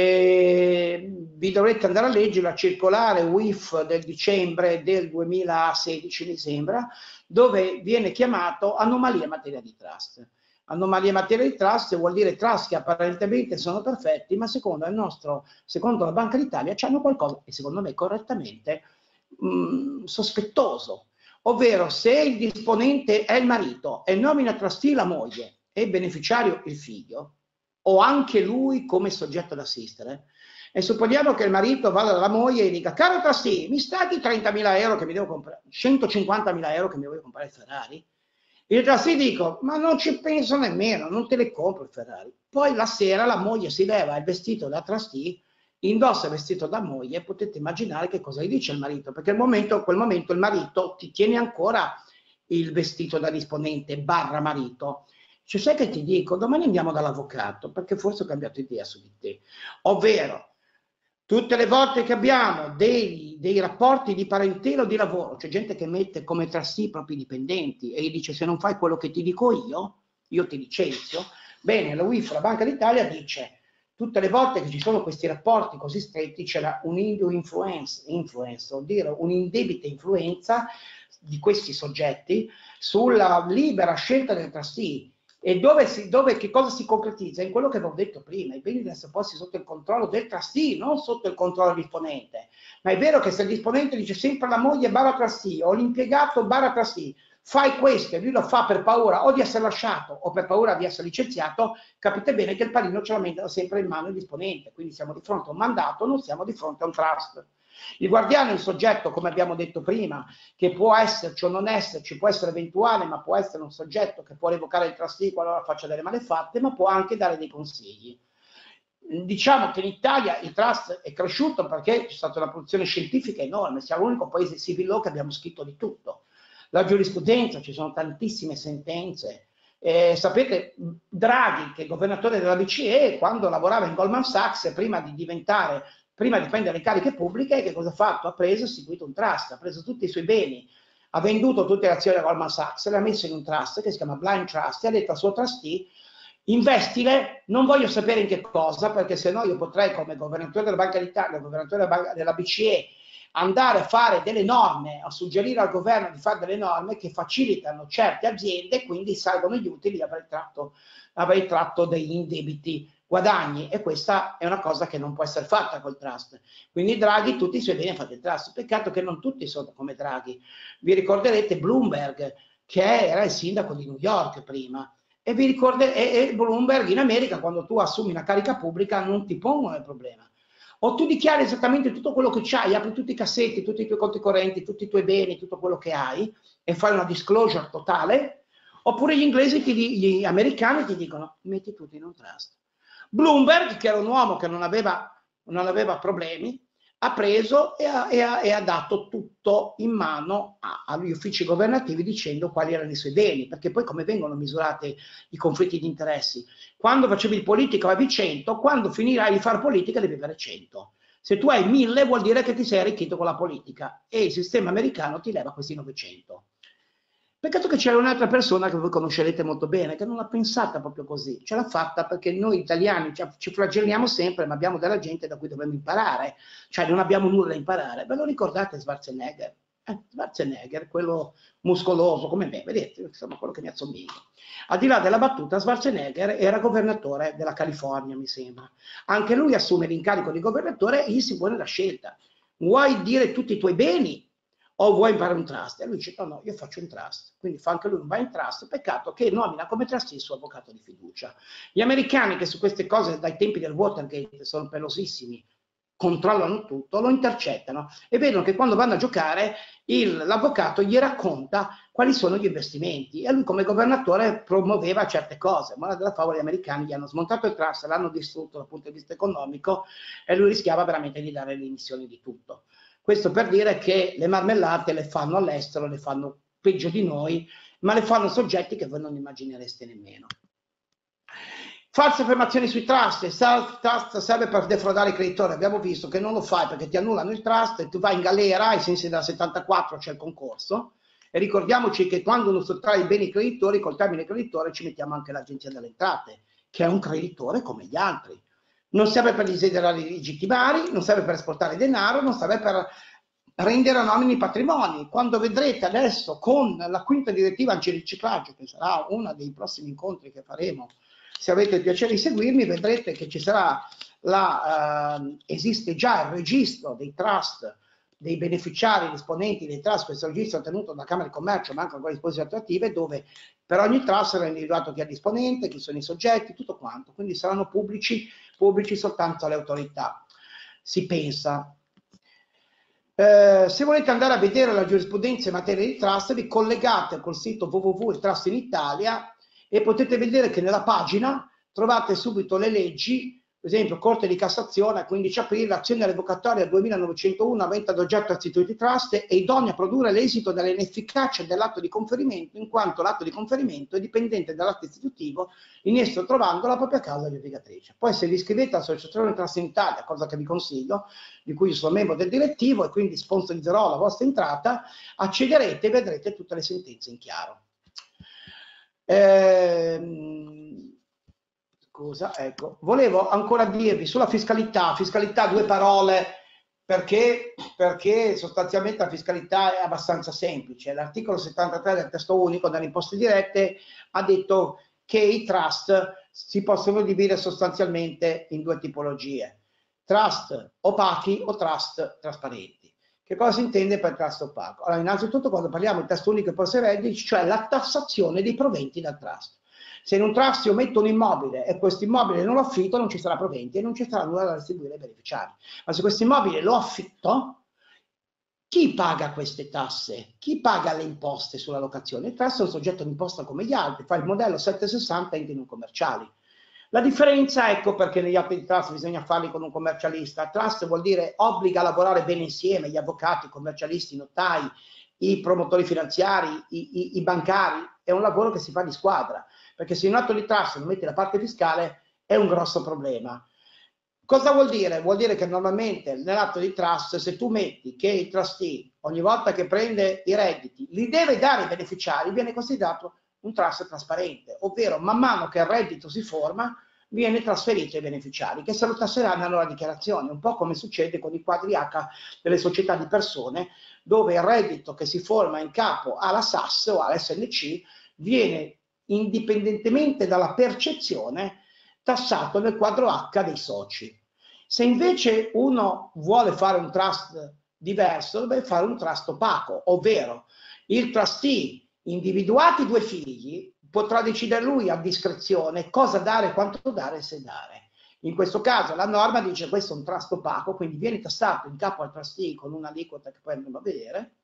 e vi dovrete andare a leggere la circolare U I F del dicembre del duemilasedici, mi sembra, dove viene chiamato anomalia in materia di trust. Anomalia in materia di trust vuol dire trust che apparentemente sono perfetti, ma secondo il nostro, secondo la Banca d'Italia, hanno qualcosa, e secondo me correttamente, mh, sospettoso. Ovvero, se il disponente è il marito e nomina trustee la moglie e il beneficiario il figlio, o anche lui come soggetto da assistere, e supponiamo che il marito vada dalla moglie e dica: caro trustee, mi stati trentamila euro che mi devo comprare, centocinquantamila euro che mi voglio comprare il Ferrari? Il trustee dico: ma non ci penso nemmeno, non te le compro il Ferrari. Poi la sera la moglie si leva il vestito da trustee, indossa il vestito da moglie, e potete immaginare che cosa gli dice il marito, perché al momento, a quel momento il marito ti tiene ancora il vestito da disponente barra marito. Cioè, sai che ti dico? Domani andiamo dall'avvocato, perché forse ho cambiato idea su di te. Ovvero, tutte le volte che abbiamo dei, dei rapporti di parentela o di lavoro, c'è gente che mette come trustee i propri dipendenti e gli dice: se non fai quello che ti dico io, io ti licenzio. Bene, la U I F, la Banca d'Italia, dice: tutte le volte che ci sono questi rapporti così stretti c'è un'indue influence, influence, vuol dire un'indebita influenza di questi soggetti sulla libera scelta del trustee. E dove, si, dove che cosa si concretizza? In quello che avevo detto prima: i beni devono essere posti sotto il controllo del trustee, non sotto il controllo del disponente. Ma è vero che se il disponente dice sempre alla moglie barra trustee o l'impiegato barra trustee fai questo, e lui lo fa per paura o di essere lasciato o per paura di essere licenziato, capite bene che il panino ce la mette sempre in mano il disponente. Quindi siamo di fronte a un mandato, non siamo di fronte a un trust. Il guardiano è un soggetto, come abbiamo detto prima, che può esserci o non esserci, può essere eventuale, ma può essere un soggetto che può revocare il trustee qualora faccia delle malefatte, ma può anche dare dei consigli. Diciamo che in Italia il trust è cresciuto perché c'è stata una produzione scientifica enorme, siamo l'unico paese civil law che abbiamo scritto di tutto. La giurisprudenza, ci sono tantissime sentenze. Eh, sapete, Draghi, che è governatore della B C E, quando lavorava in Goldman Sachs, prima di diventare prima di prendere le cariche pubbliche, che cosa ha fatto? Ha preso e istituito un trust, ha preso tutti i suoi beni, ha venduto tutte le azioni a Goldman Sachs, le ha messe in un trust che si chiama Blind Trust, e ha detto al suo trustee: investile, non voglio sapere in che cosa, perché se no io potrei, come governatore della Banca d'Italia, governatore della, Banca, della B C E, andare a fare delle norme, a suggerire al governo di fare delle norme che facilitano certe aziende e quindi salgono gli utili, avrei tratto, avrei tratto degli indebiti guadagni, e questa è una cosa che non può essere fatta col trust. Quindi Draghi tutti i suoi beni ha fatto il trust. Peccato che non tutti sono come Draghi. Vi ricorderete Bloomberg, che era il sindaco di New York prima, e vi ricorderete, e Bloomberg in America, quando tu assumi una carica pubblica, non ti pongono il problema. O tu dichiari esattamente tutto quello che c'hai, apri tutti i cassetti, tutti i tuoi conti correnti, tutti i tuoi beni, tutto quello che hai, e fai una disclosure totale, oppure gli inglesi, ti, gli americani ti dicono: metti tutto in un trust. Bloomberg, che era un uomo che non aveva, non aveva problemi, ha preso e ha, e ha, e ha dato tutto in mano a, agli uffici governativi dicendo quali erano i suoi beni, perché poi come vengono misurati i conflitti di interessi? Quando facevi il politico avevi cento, quando finirai di fare politica devi avere cento. Se tu hai mille vuol dire che ti sei arricchito con la politica e il sistema americano ti leva questi novecento. Peccato che c'era un'altra persona che voi conoscerete molto bene, che non l'ha pensata proprio così, ce l'ha fatta perché noi italiani ci flagelliamo sempre, ma abbiamo della gente da cui dobbiamo imparare, cioè non abbiamo nulla da imparare. Ve lo ricordate Schwarzenegger? Eh, Schwarzenegger, quello muscoloso come me, vedete, insomma quello che mi assomiglia. Al di là della battuta, Schwarzenegger era governatore della California, mi sembra. Anche lui assume l'incarico di governatore e gli si pone la scelta. Vuoi dire tutti i tuoi beni o vuoi fare un trust? E lui dice no, no, io faccio un trust. Quindi fa anche lui un buy trust, peccato che nomina come trust il suo avvocato di fiducia. Gli americani che su queste cose dai tempi del Watergate sono pelosissimi, controllano tutto, lo intercettano e vedono che quando vanno a giocare l'avvocato gli racconta quali sono gli investimenti e lui come governatore promuoveva certe cose, ma della favola gli americani gli hanno smontato il trust, l'hanno distrutto dal punto di vista economico e lui rischiava veramente di dare le emissioni di tutto. Questo per dire che le marmellate le fanno all'estero, le fanno peggio di noi, ma le fanno soggetti che voi non immaginereste nemmeno. False affermazioni sui trust, il trust serve per defraudare i creditori, abbiamo visto che non lo fai perché ti annullano il trust e tu vai in galera, ai sensi della settantaquattro c'è il concorso, e ricordiamoci che quando non sottrae i beni creditori, col termine creditore ci mettiamo anche l'agenzia delle entrate, che è un creditore come gli altri. Non serve per desiderare i legittimari, non serve per esportare denaro, non serve per rendere anonimi i patrimoni. Quando vedrete adesso con la quinta direttiva antiriciclaggio, che sarà uno dei prossimi incontri che faremo, se avete il piacere di seguirmi, vedrete che ci sarà la, eh, esiste già il registro dei trust, dei beneficiari disponenti dei trust, questo registro è tenuto dalla Camera di Commercio, ma anche con disposizioni attuative, dove per ogni trust sarà individuato chi è disponente, chi sono i soggetti, tutto quanto, quindi saranno pubblici, pubblici soltanto alle autorità. Si pensa. Eh, se volete andare a vedere la giurisprudenza in materia di trust, vi collegate col sito w w w punto il trust in Italia e potete vedere che nella pagina trovate subito le leggi, per esempio Corte di Cassazione a quindici aprile, azione revocatoria duemilanovecentouno avente ad oggetto istituti trust è idonea a produrre l'esito dell'inefficacia dell'atto di conferimento in quanto l'atto di conferimento è dipendente dall'atto istitutivo in esso trovando la propria causa giudicatrice. Poi se vi iscrivete all'Associazione Trust in Italia, cosa che vi consiglio, di cui io sono membro del direttivo e quindi sponsorizzerò la vostra entrata, accederete e vedrete tutte le sentenze in chiaro. Eh, scusa, ecco, volevo ancora dirvi sulla fiscalità, fiscalità due parole, perché, perché sostanzialmente la fiscalità è abbastanza semplice. L'articolo settantatré del testo unico delle imposte dirette ha detto che i trust si possono dividere sostanzialmente in due tipologie, trust opachi o trust trasparenti. Che cosa si intende per trust opaco? Allora, innanzitutto quando parliamo di testo unico e imposte redditi, cioè la tassazione dei proventi dal trust. Se in un trust io metto un immobile e questo immobile non lo affitto, non ci sarà proventi e non ci sarà nulla da restituire ai beneficiari. Ma se questo immobile lo affitto, chi paga queste tasse? Chi paga le imposte sulla locazione? Il trust è un soggetto di imposta come gli altri, fa il modello settecentosessanta enti non commerciali. La differenza, ecco perché negli atti di trust bisogna farli con un commercialista. Trust vuol dire obbliga a lavorare bene insieme, gli avvocati, i commercialisti, i notai, i promotori finanziari, i, i, i bancari. È un lavoro che si fa di squadra, perché se in un atto di trust non metti la parte fiscale è un grosso problema. Cosa vuol dire? Vuol dire che normalmente nell'atto di trust, se tu metti che il trustee ogni volta che prende i redditi li deve dare ai beneficiari, viene considerato un trust trasparente, ovvero man mano che il reddito si forma viene trasferito ai beneficiari che se lo tasseranno nella loro dichiarazione, un po' come succede con i quadri H delle società di persone, dove il reddito che si forma in capo alla S A S o all'S N C viene indipendentemente dalla percezione tassato nel quadro H dei soci. Se invece uno vuole fare un trust diverso, deve fare un trust opaco, ovvero il trustee, individuati due figli, potrà decidere lui a discrezione cosa dare, quanto dare e se dare. In questo caso la norma dice questo è un trust opaco, quindi viene tassato in capo al trustee con un'aliquota che poi andremo a vedere,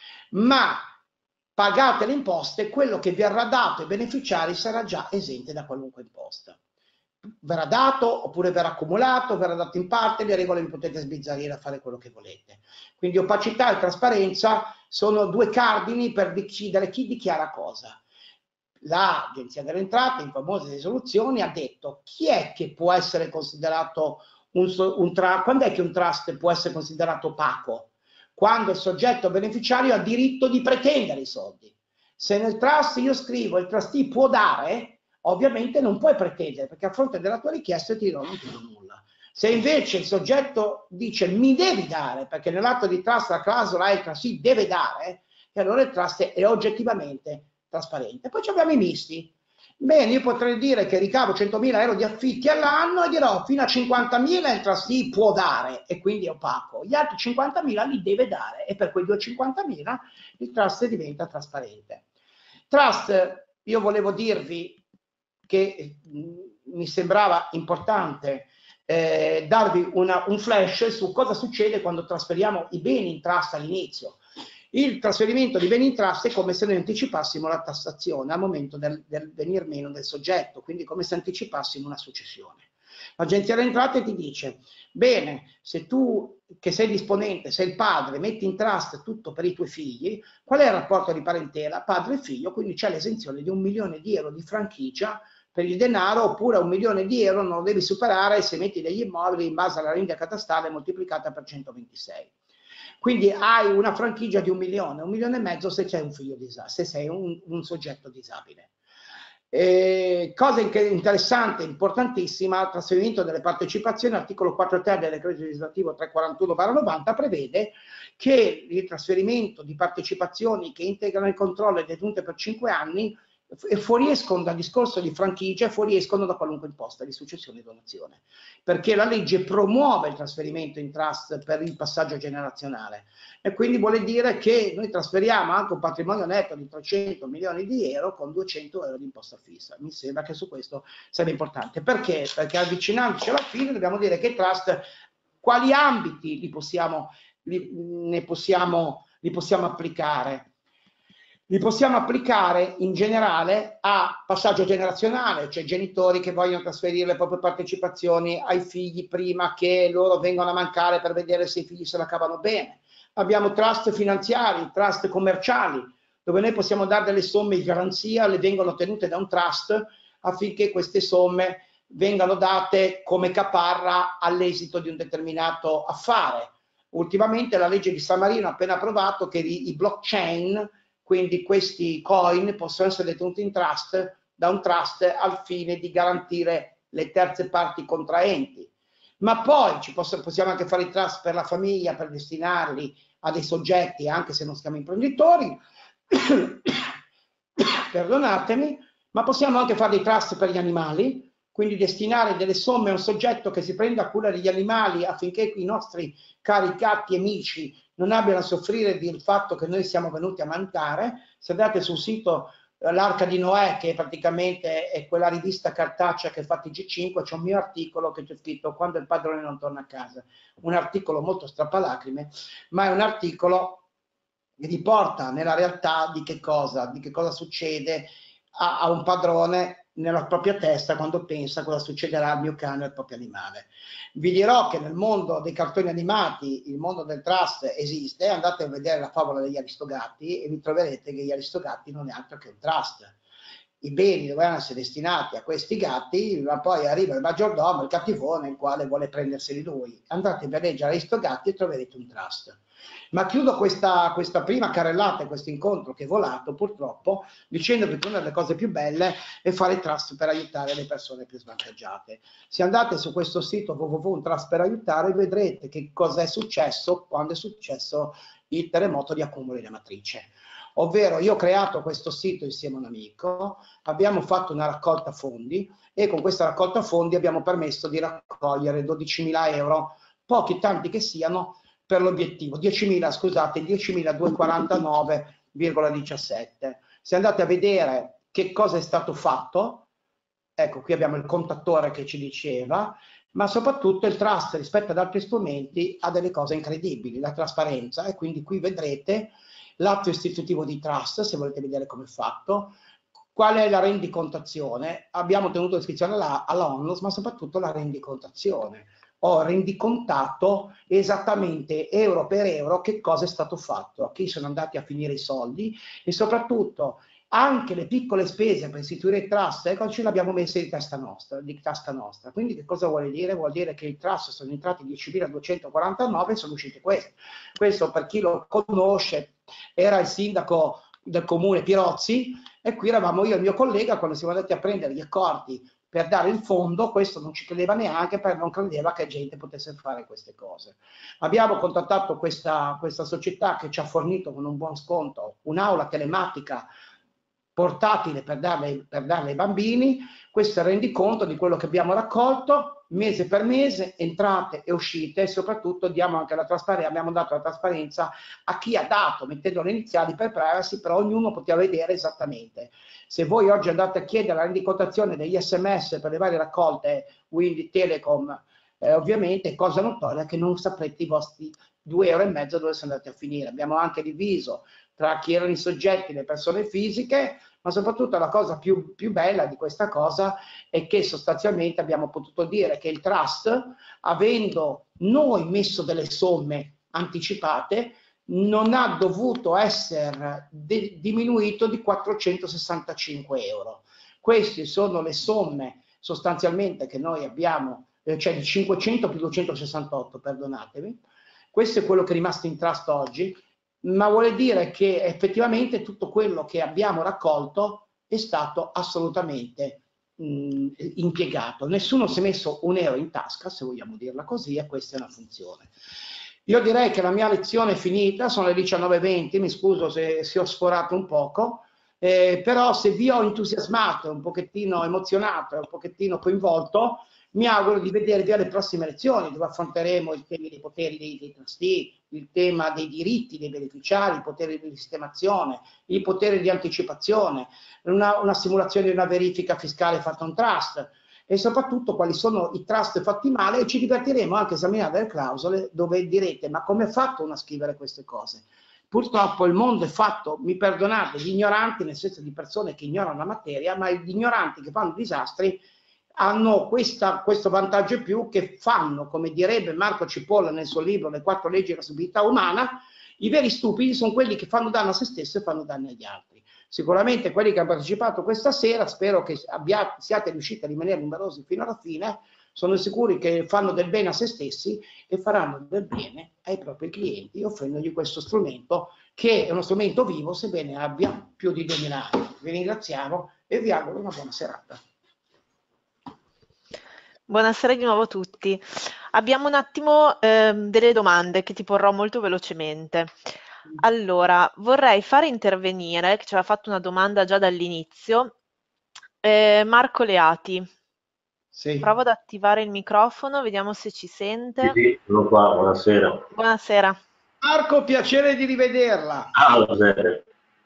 ma pagate le imposte, quello che verrà dato ai beneficiari sarà già esente da qualunque imposta. verrà dato, oppure verrà accumulato, verrà dato in parte, le regole vi potete sbizzarrire a fare quello che volete. Quindi opacità e trasparenza sono due cardini per decidere chi dichiara cosa. L'Agenzia delle Entrate, in famose risoluzioni, ha detto chi è che può essere considerato un, un trust, quando è che un trust può essere considerato opaco? Quando il soggetto beneficiario ha diritto di pretendere i soldi. Se nel trust io scrivo il trustee può dare, ovviamente non puoi pretendere, perché a fronte della tua richiesta ti dirò non ti do nulla. Se invece il soggetto dice mi devi dare, perché nell'atto di trust la clausola è il trustee deve dare, e allora il trust è oggettivamente trasparente. Poi abbiamo i misti. Bene, io potrei dire che ricavo centomila euro di affitti all'anno e dirò fino a cinquantamila il trustee può dare e quindi è opaco, gli altri cinquantamila li deve dare e per quei duecentocinquantamila il trust diventa trasparente. Trust, io volevo dirvi che mh, mi sembrava importante eh, darvi una, un flash su cosa succede quando trasferiamo i beni in trust all'inizio. Il trasferimento di beni in trust è come se noi anticipassimo la tassazione al momento del, del venir meno del soggetto, quindi come se anticipassimo una successione. L'Agenzia delle Entrate ti dice, bene, se tu che sei disponente, sei il padre, metti in trust tutto per i tuoi figli, qual è il rapporto di parentela? Padre e figlio, quindi c'è l'esenzione di un milione di euro di franchigia per il denaro, oppure un milione di euro non lo devi superare se metti degli immobili in base alla rendita catastale moltiplicata per centoventisei. Quindi hai una franchigia di un milione, un milione e mezzo se c'è un figlio disabile, se sei un, un soggetto disabile. Eh, cosa interessante, importantissima, il trasferimento delle partecipazioni, articolo quattro ter del decreto legislativo trecentoquarantuno barra novanta prevede che il trasferimento di partecipazioni che integrano il controllo e detenute per cinque anni fuoriescono dal discorso di franchigia, fuoriescono da qualunque imposta di successione e donazione, perché la legge promuove il trasferimento in trust per il passaggio generazionale e quindi vuole dire che noi trasferiamo anche un patrimonio netto di trecento milioni di euro con duecento euro di imposta fissa. Mi sembra che su questo sarebbe importante. Perché? Perché avvicinandoci alla fine dobbiamo dire che i trust, quali ambiti li possiamo, li, ne possiamo, li possiamo applicare? Li possiamo applicare in generale a passaggio generazionale, cioè genitori che vogliono trasferire le proprie partecipazioni ai figli prima che loro vengano a mancare per vedere se i figli se la cavano bene. Abbiamo trust finanziari, trust commerciali, dove noi possiamo dare delle somme in garanzia, le vengono tenute da un trust affinché queste somme vengano date come caparra all'esito di un determinato affare. Ultimamente la legge di San Marino ha appena approvato che i, i blockchain, quindi questi coin, possono essere detenuti in trust da un trust al fine di garantire le terze parti contraenti. Ma poi ci posso, possiamo anche fare i trust per la famiglia, per destinarli a dei soggetti, anche se non siamo imprenditori, perdonatemi, ma possiamo anche fare dei trust per gli animali, quindi destinare delle somme a un soggetto che si prenda cura degli animali affinché i nostri cari gatti e amici non abbiano a soffrire del fatto che noi siamo venuti a mancare. Se andate sul sito L'Arca di Noè, che praticamente è quella rivista cartacea che fa T G cinque, c'è un mio articolo che c'è scritto Quando il padrone non torna a casa, un articolo molto strappalacrime, ma è un articolo che riporta nella realtà di che cosa, di che cosa succede a, a un padrone nella propria testa quando pensa cosa succederà al mio cane e al proprio animale. Vi dirò che nel mondo dei cartoni animati il mondo del trust esiste, andate a vedere la favola degli Aristogatti e vi troverete che gli Aristogatti non è altro che un trust. I beni dovevano essere destinati a questi gatti, ma poi arriva il maggiordomo, il cattivone, il quale vuole prenderseli lui. Andate a leggere Aristogatti e troverete un trust. Ma chiudo questa, questa prima carrellata, questo incontro che è volato purtroppo, dicendovi che una delle cose più belle è fare i trust per aiutare le persone più svantaggiate. Se andate su questo sito w w w punto trust per aiutare vedrete che cosa è successo quando è successo il terremoto di Accumuli di Amatrice. Ovvero io ho creato questo sito insieme a un amico, abbiamo fatto una raccolta fondi e con questa raccolta fondi abbiamo permesso di raccogliere dodicimila euro, pochi tanti che siano, per l'obiettivo, diecimila, scusate, diecimiladuecentoquarantanove virgola diciassette. Se andate a vedere che cosa è stato fatto, ecco qui abbiamo il contatore che ci diceva, ma soprattutto il trust rispetto ad altri strumenti ha delle cose incredibili, la trasparenza, e quindi qui vedrete l'atto istitutivo di trust, se volete vedere come è fatto, qual è la rendicontazione? Abbiamo tenuto iscrizione alla, alla ONLUS, ma soprattutto la rendicontazione. Ho rendicontato esattamente euro per euro che cosa è stato fatto, a chi sono andati a finire i soldi e soprattutto anche le piccole spese per istituire il trust, ecco, ce l'abbiamo messe di testa nostra, di tasca nostra. Quindi che cosa vuole dire? Vuol dire che il trust sono entrati diecimiladuecentoquarantanove e sono usciti questi. Questo per chi lo conosce, era il sindaco del comune Pirozzi e qui eravamo io e il mio collega quando siamo andati a prendere gli accordi per dare il fondo, questo non ci credeva neanche perché non credeva che gente potesse fare queste cose. Abbiamo contattato questa, questa società che ci ha fornito con un buon sconto un'aula telematica portatile per darle, per darle ai bambini. Questo è il rendiconto di quello che abbiamo raccolto mese per mese, entrate e uscite, e soprattutto diamo anche la trasparenza, abbiamo dato la trasparenza a chi ha dato, mettendo le iniziali per privacy, però ognuno poteva vedere esattamente. Se voi oggi andate a chiedere la rendicontazione degli sms per le varie raccolte Wind, Telecom, eh, ovviamente è cosa notoria che non saprete i vostri due euro e mezzo dove sono andati a finire. Abbiamo anche diviso tra chi erano i soggetti, le persone fisiche, ma soprattutto la cosa più, più bella di questa cosa è che sostanzialmente abbiamo potuto dire che il trust, avendo noi messo delle somme anticipate, non ha dovuto essere diminuito di quattrocentosessantacinque euro. Queste sono le somme sostanzialmente che noi abbiamo, eh, cioè di cinquecento più duecentosessantotto, perdonatemi. Questo è quello che è rimasto in trust oggi, ma vuole dire che effettivamente tutto quello che abbiamo raccolto è stato assolutamente mh, impiegato. Nessuno si è messo un euro in tasca, se vogliamo dirla così, e questa è una funzione. Io direi che la mia lezione è finita, sono le diciannove e venti, mi scuso se, se ho sforato un poco, eh, però se vi ho entusiasmato, un pochettino emozionato, un pochettino coinvolto, mi auguro di vedervi alle prossime lezioni, dove affronteremo il tema dei poteri dei, dei trustee, il tema dei diritti dei beneficiari, i poteri di sistemazione, i poteri di anticipazione, una, una simulazione di una verifica fiscale fatta on trust, e soprattutto quali sono i trust fatti male, e ci divertiremo anche a esaminare delle clausole dove direte ma come è fatto uno a scrivere queste cose? Purtroppo il mondo è fatto, mi perdonate, di ignoranti, nel senso di persone che ignorano la materia, ma gli ignoranti che fanno disastri hanno questa, questo vantaggio in più, che fanno, come direbbe Marco Cipolla nel suo libro Le quattro leggi della stupidità umana, i veri stupidi sono quelli che fanno danno a se stesso e fanno danno agli altri. Sicuramente quelli che hanno partecipato questa sera, spero che abbiate, siate riusciti a rimanere numerosi fino alla fine, sono sicuri che fanno del bene a se stessi e faranno del bene ai propri clienti, offrendogli questo strumento che è uno strumento vivo, sebbene abbia più di duemila anni. Vi ringraziamo e vi auguro una buona serata. Buonasera di nuovo a tutti. Abbiamo un attimo ehm, delle domande che ti porrò molto velocemente. Allora, vorrei fare intervenire, che ci aveva fatto una domanda già dall'inizio, eh, Marco Leati. Sì. Provo ad attivare il microfono, vediamo se ci Sì, sente. sì, sono qua, buonasera. Buonasera. Marco, piacere di rivederla. Ah, buonasera.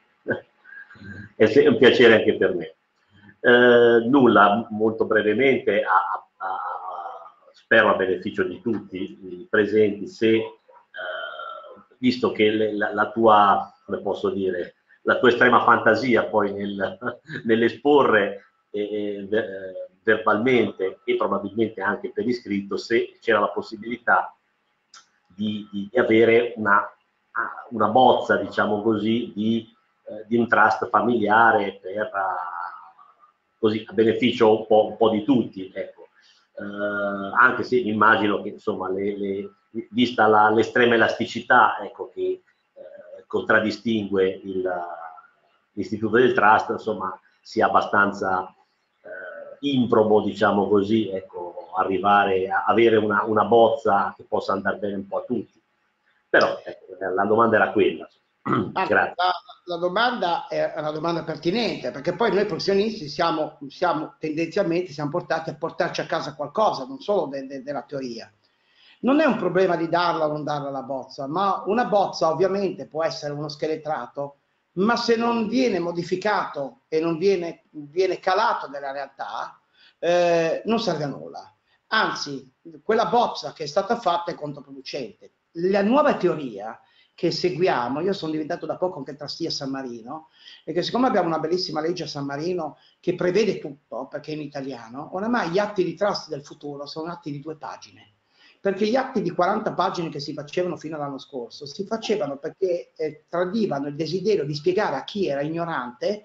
È se- un piacere anche per me. Eh, nulla, molto brevemente, a- a- a- spero a beneficio di tutti i presenti, se, eh, visto che le- la, la tua, come posso dire, la tua estrema fantasia poi nel, nell'esporre eh, eh, verbalmente e probabilmente anche per iscritto, se c'era la possibilità di, di, di avere una, una bozza, diciamo così, di, eh, di un trust familiare per, uh, così, a beneficio un po', un po' di tutti, ecco. Uh, anche se immagino che, insomma, le, le, vista l'estrema elasticità, ecco, che eh, contraddistingue l'istituto del trust, insomma, sia abbastanza eh, improbo, diciamo così, ecco, arrivare a avere una, una bozza che possa andare bene un po' a tutti. Però ecco, la domanda era quella. Grazie. La, la domanda è una domanda pertinente, perché poi noi professionisti siamo, siamo tendenzialmente siamo portati a portarci a casa qualcosa, non solo de, de, della teoria. Non è un problema di darla o non darla la bozza, ma una bozza ovviamente può essere uno scheletrato, ma se non viene modificato e non viene, viene calato nella realtà, eh, non serve a nulla. Anzi, quella bozza che è stata fatta è controproducente. La nuova teoria che seguiamo, io sono diventato da poco anche trustee a San Marino, e che siccome abbiamo una bellissima legge a San Marino che prevede tutto, perché è in italiano, oramai gli atti di trust del futuro sono atti di due pagine. Perché gli atti di quaranta pagine che si facevano fino all'anno scorso si facevano perché eh, tradivano il desiderio di spiegare a chi era ignorante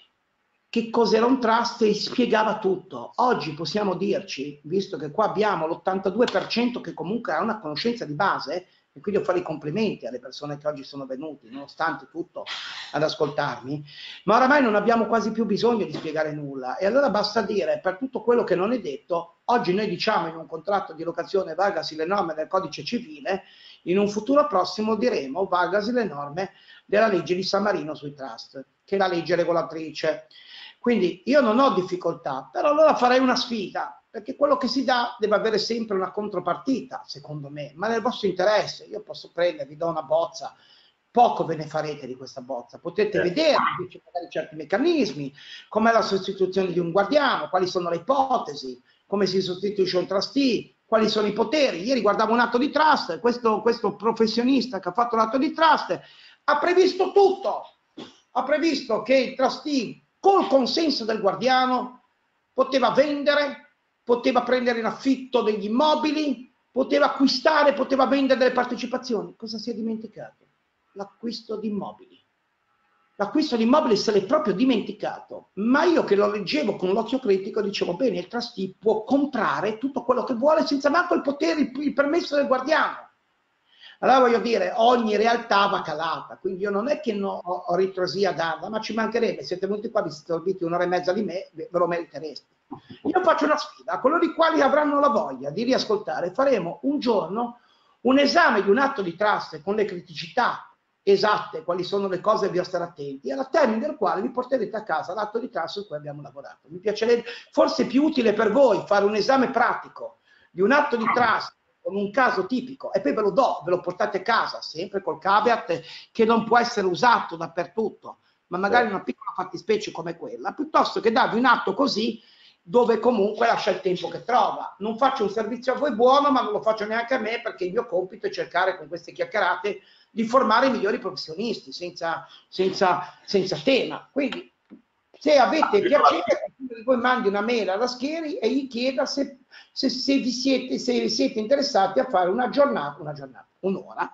che cos'era un trust e spiegava tutto. Oggi possiamo dirci, visto che qua abbiamo l'ottantadue per cento che comunque ha una conoscenza di base, e quindi devo fare i complimenti alle persone che oggi sono venuti, nonostante tutto, ad ascoltarmi, ma oramai non abbiamo quasi più bisogno di spiegare nulla. E allora basta dire, per tutto quello che non è detto, oggi noi diciamo in un contratto di locazione valgasi le norme del codice civile, in un futuro prossimo diremo valgasi le norme della legge di San Marino sui trust, che è la legge regolatrice. Quindi io non ho difficoltà, però allora farei una sfida, perché quello che si dà deve avere sempre una contropartita, secondo me, ma nel vostro interesse. Io posso prendere, vi do una bozza, poco ve ne farete di questa bozza, potete eh. vedere invece magari certi meccanismi, com'è la sostituzione di un guardiano, quali sono le ipotesi, come si sostituisce un trustee, quali sono i poteri. Ieri guardavo un atto di trust, questo, questo professionista che ha fatto l'atto di trust ha previsto tutto, ha previsto che il trustee col consenso del guardiano poteva vendere, poteva prendere in affitto degli immobili, poteva acquistare, poteva vendere delle partecipazioni. Cosa si è dimenticato? L'acquisto di immobili. L'acquisto di immobili se l'è proprio dimenticato, ma io che lo leggevo con l'occhio critico dicevo bene, il trustee può comprare tutto quello che vuole senza manco il potere, il, il permesso del guardiano. Allora voglio dire, ogni realtà va calata, quindi io non è che no, ho, ho ritrosia d'arda, ma ci mancherebbe, siete venuti qua, vi siete sorbiti un'ora e mezza di me, ve lo meritereste. Io faccio una sfida, a coloro i quali avranno la voglia di riascoltare, faremo un giorno un esame di un atto di trust con le criticità esatte, quali sono le cose che vi stare attenti, e al termine del quale vi porterete a casa l'atto di trust su cui abbiamo lavorato. Mi piacerebbe, forse è più utile per voi fare un esame pratico di un atto di trust con un caso tipico e poi ve lo do, ve lo portate a casa, sempre col caveat che non può essere usato dappertutto, ma magari in una piccola fattispecie come quella, piuttosto che darvi un atto così dove comunque lascia il tempo che trova. Non faccio un servizio a voi buono, ma non lo faccio neanche a me, perché il mio compito è cercare con queste chiacchierate di formare i migliori professionisti senza, senza, senza tema. Quindi se avete piacere, voi mandi una mail alla Schieri e gli chieda se, se, se, vi siete, se siete interessati a fare una giornata, una giornata, un'ora,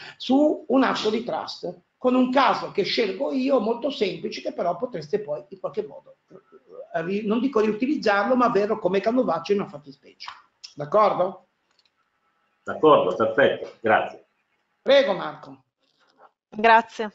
su un atto di trust, con un caso che scelgo io, molto semplice, che però potreste poi in qualche modo, non dico riutilizzarlo, ma averlo come canovaccio in una fattispecie. D'accordo? D'accordo, perfetto, grazie. Prego Marco. Grazie.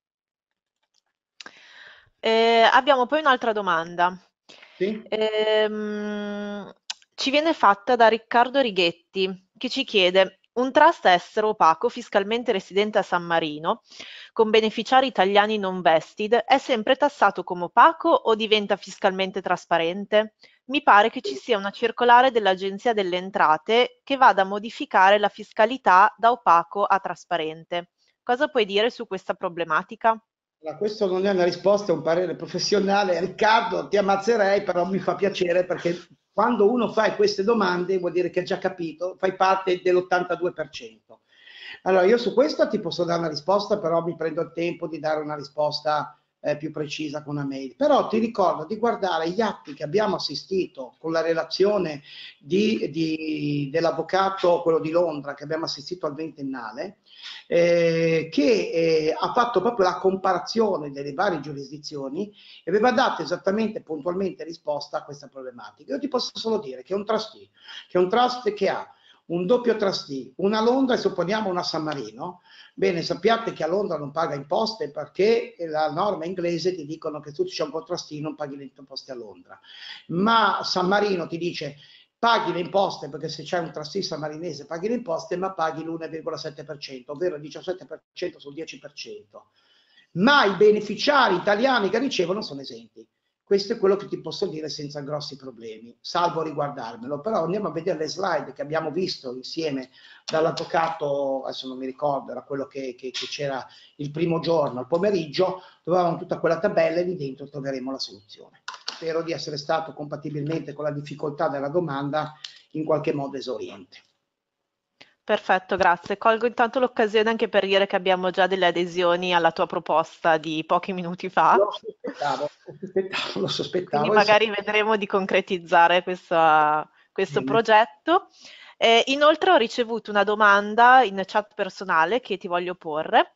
Eh, abbiamo poi un'altra domanda. Sì? Ehm, ci viene fatta da Riccardo Righetti, che ci chiede: un trust estero opaco fiscalmente residente a San Marino, con beneficiari italiani non vested, è sempre tassato come opaco o diventa fiscalmente trasparente? Mi pare che ci sia una circolare dell'Agenzia delle Entrate che vada a modificare la fiscalità da opaco a trasparente. Cosa puoi dire su questa problematica? Allora, questo non è una risposta, è un parere professionale. Riccardo, ti ammazzerei, però mi fa piacere perché quando uno fa queste domande vuol dire che ha già capito, fai parte dell'ottantadue per cento. Allora, io su questo ti posso dare una risposta, però mi prendo il tempo di dare una risposta eh, più precisa con una mail. Però ti ricordo di guardare gli atti che abbiamo assistito con la relazione di, di, dell'avvocato, quello di Londra, che abbiamo assistito al ventennale, eh, che eh, ha fatto proprio la comparazione delle varie giurisdizioni e aveva dato esattamente, puntualmente risposta a questa problematica. Io ti posso solo dire che è un trustee, che è un trust che ha un doppio trustee, una a Londra e supponiamo una a San Marino. Bene, sappiate che a Londra non paga imposte perché la norma inglese ti dicono che se tu c'è un trustee non paghi le imposte a Londra, ma San Marino ti dice paghi le imposte perché se c'è un trustee sammarinese paghi le imposte, ma paghi l'uno virgola sette per cento, ovvero il diciassette per cento sul dieci per cento. Ma i beneficiari italiani che ricevono sono esenti. Questo è quello che ti posso dire senza grossi problemi, salvo riguardarmelo. Però andiamo a vedere le slide che abbiamo visto insieme dall'avvocato, adesso non mi ricordo, era quello che, che, che c'era il primo giorno, al pomeriggio, dove avevamo tutta quella tabella e lì dentro troveremo la soluzione. Spero di essere stato compatibilmente con la difficoltà della domanda in qualche modo esauriente. Perfetto, grazie. Colgo intanto l'occasione anche per dire che abbiamo già delle adesioni alla tua proposta di pochi minuti fa, Lo sospettavo, lo sospettavo, lo quindi sospettavo e so magari vedremo di concretizzare questa- questo bene. progetto. Eh, inoltre ho ricevuto una domanda in chat personale che ti voglio porre.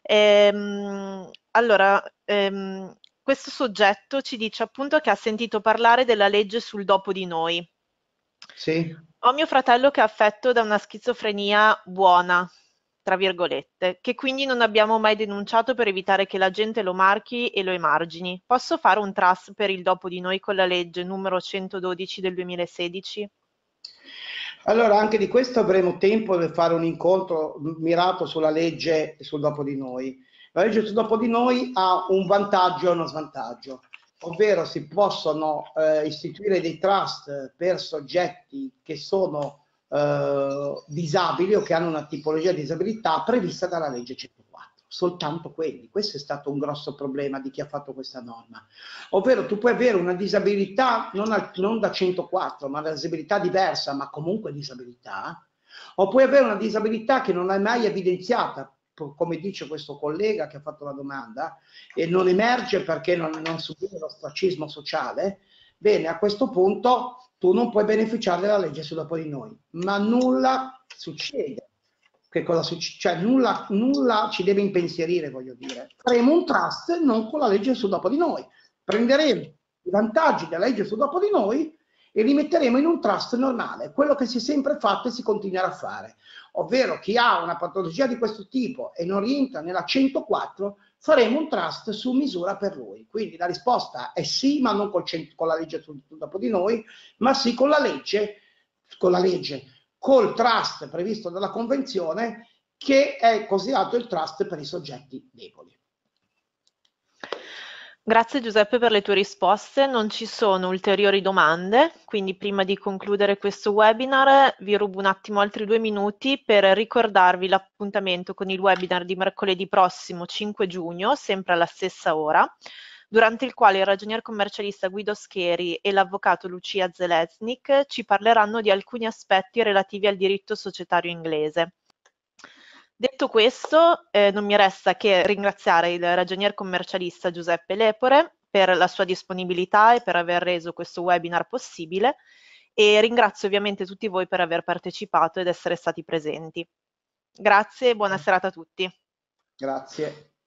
Ehm, allora, ehm, questo soggetto ci dice appunto che ha sentito parlare della legge sul dopo di noi. Sì? Ho mio fratello che è affetto da una schizofrenia "buona", tra virgolette, che quindi non abbiamo mai denunciato per evitare che la gente lo marchi e lo emargini. Posso fare un trust per il dopo di noi con la legge numero centododici del duemilasedici? Allora, anche di questo avremo tempo per fare un incontro mirato sulla legge sul dopo di noi. La legge sul dopo di noi ha un vantaggio e uno svantaggio, ovvero si possono eh, istituire dei trust per soggetti che sono eh, disabili o che hanno una tipologia di disabilità prevista dalla legge centoquattro, soltanto quelli. Questo è stato un grosso problema di chi ha fatto questa norma. Ovvero tu puoi avere una disabilità non, al, non da centoquattro, ma una disabilità diversa, ma comunque disabilità, o puoi avere una disabilità che non hai mai evidenziata, come dice questo collega che ha fatto la domanda, e non emerge perché non, non subire l'ostracismo sociale. Bene, a questo punto tu non puoi beneficiare della legge su dopo di noi, ma nulla succede. Che cosa succede? Cioè nulla, nulla ci deve impensierire, voglio dire. Faremo un trust non con la legge su dopo di noi. Prenderemo i vantaggi della legge su dopo di noi e li metteremo in un trust normale, quello che si è sempre fatto e si continuerà a fare, ovvero chi ha una patologia di questo tipo e non rientra nella centoquattro, faremo un trust su misura per lui. Quindi la risposta è sì, ma non col con la legge su dopo di noi, ma sì con la legge, con la legge, col trust previsto dalla convenzione, che è considerato il trust per i soggetti deboli. Grazie Giuseppe per le tue risposte, non ci sono ulteriori domande, quindi prima di concludere questo webinar vi rubo un attimo altri due minuti per ricordarvi l'appuntamento con il webinar di mercoledì prossimo cinque giugno, sempre alla stessa ora, durante il quale il ragionier commercialista Guido Scheri e l'avvocato Lucia Zeleznik ci parleranno di alcuni aspetti relativi al diritto societario inglese. Detto questo, eh, non mi resta che ringraziare il ragionier commercialista Giuseppe Lepore per la sua disponibilità e per aver reso questo webinar possibile e ringrazio ovviamente tutti voi per aver partecipato ed essere stati presenti. Grazie e buona serata a tutti. Grazie.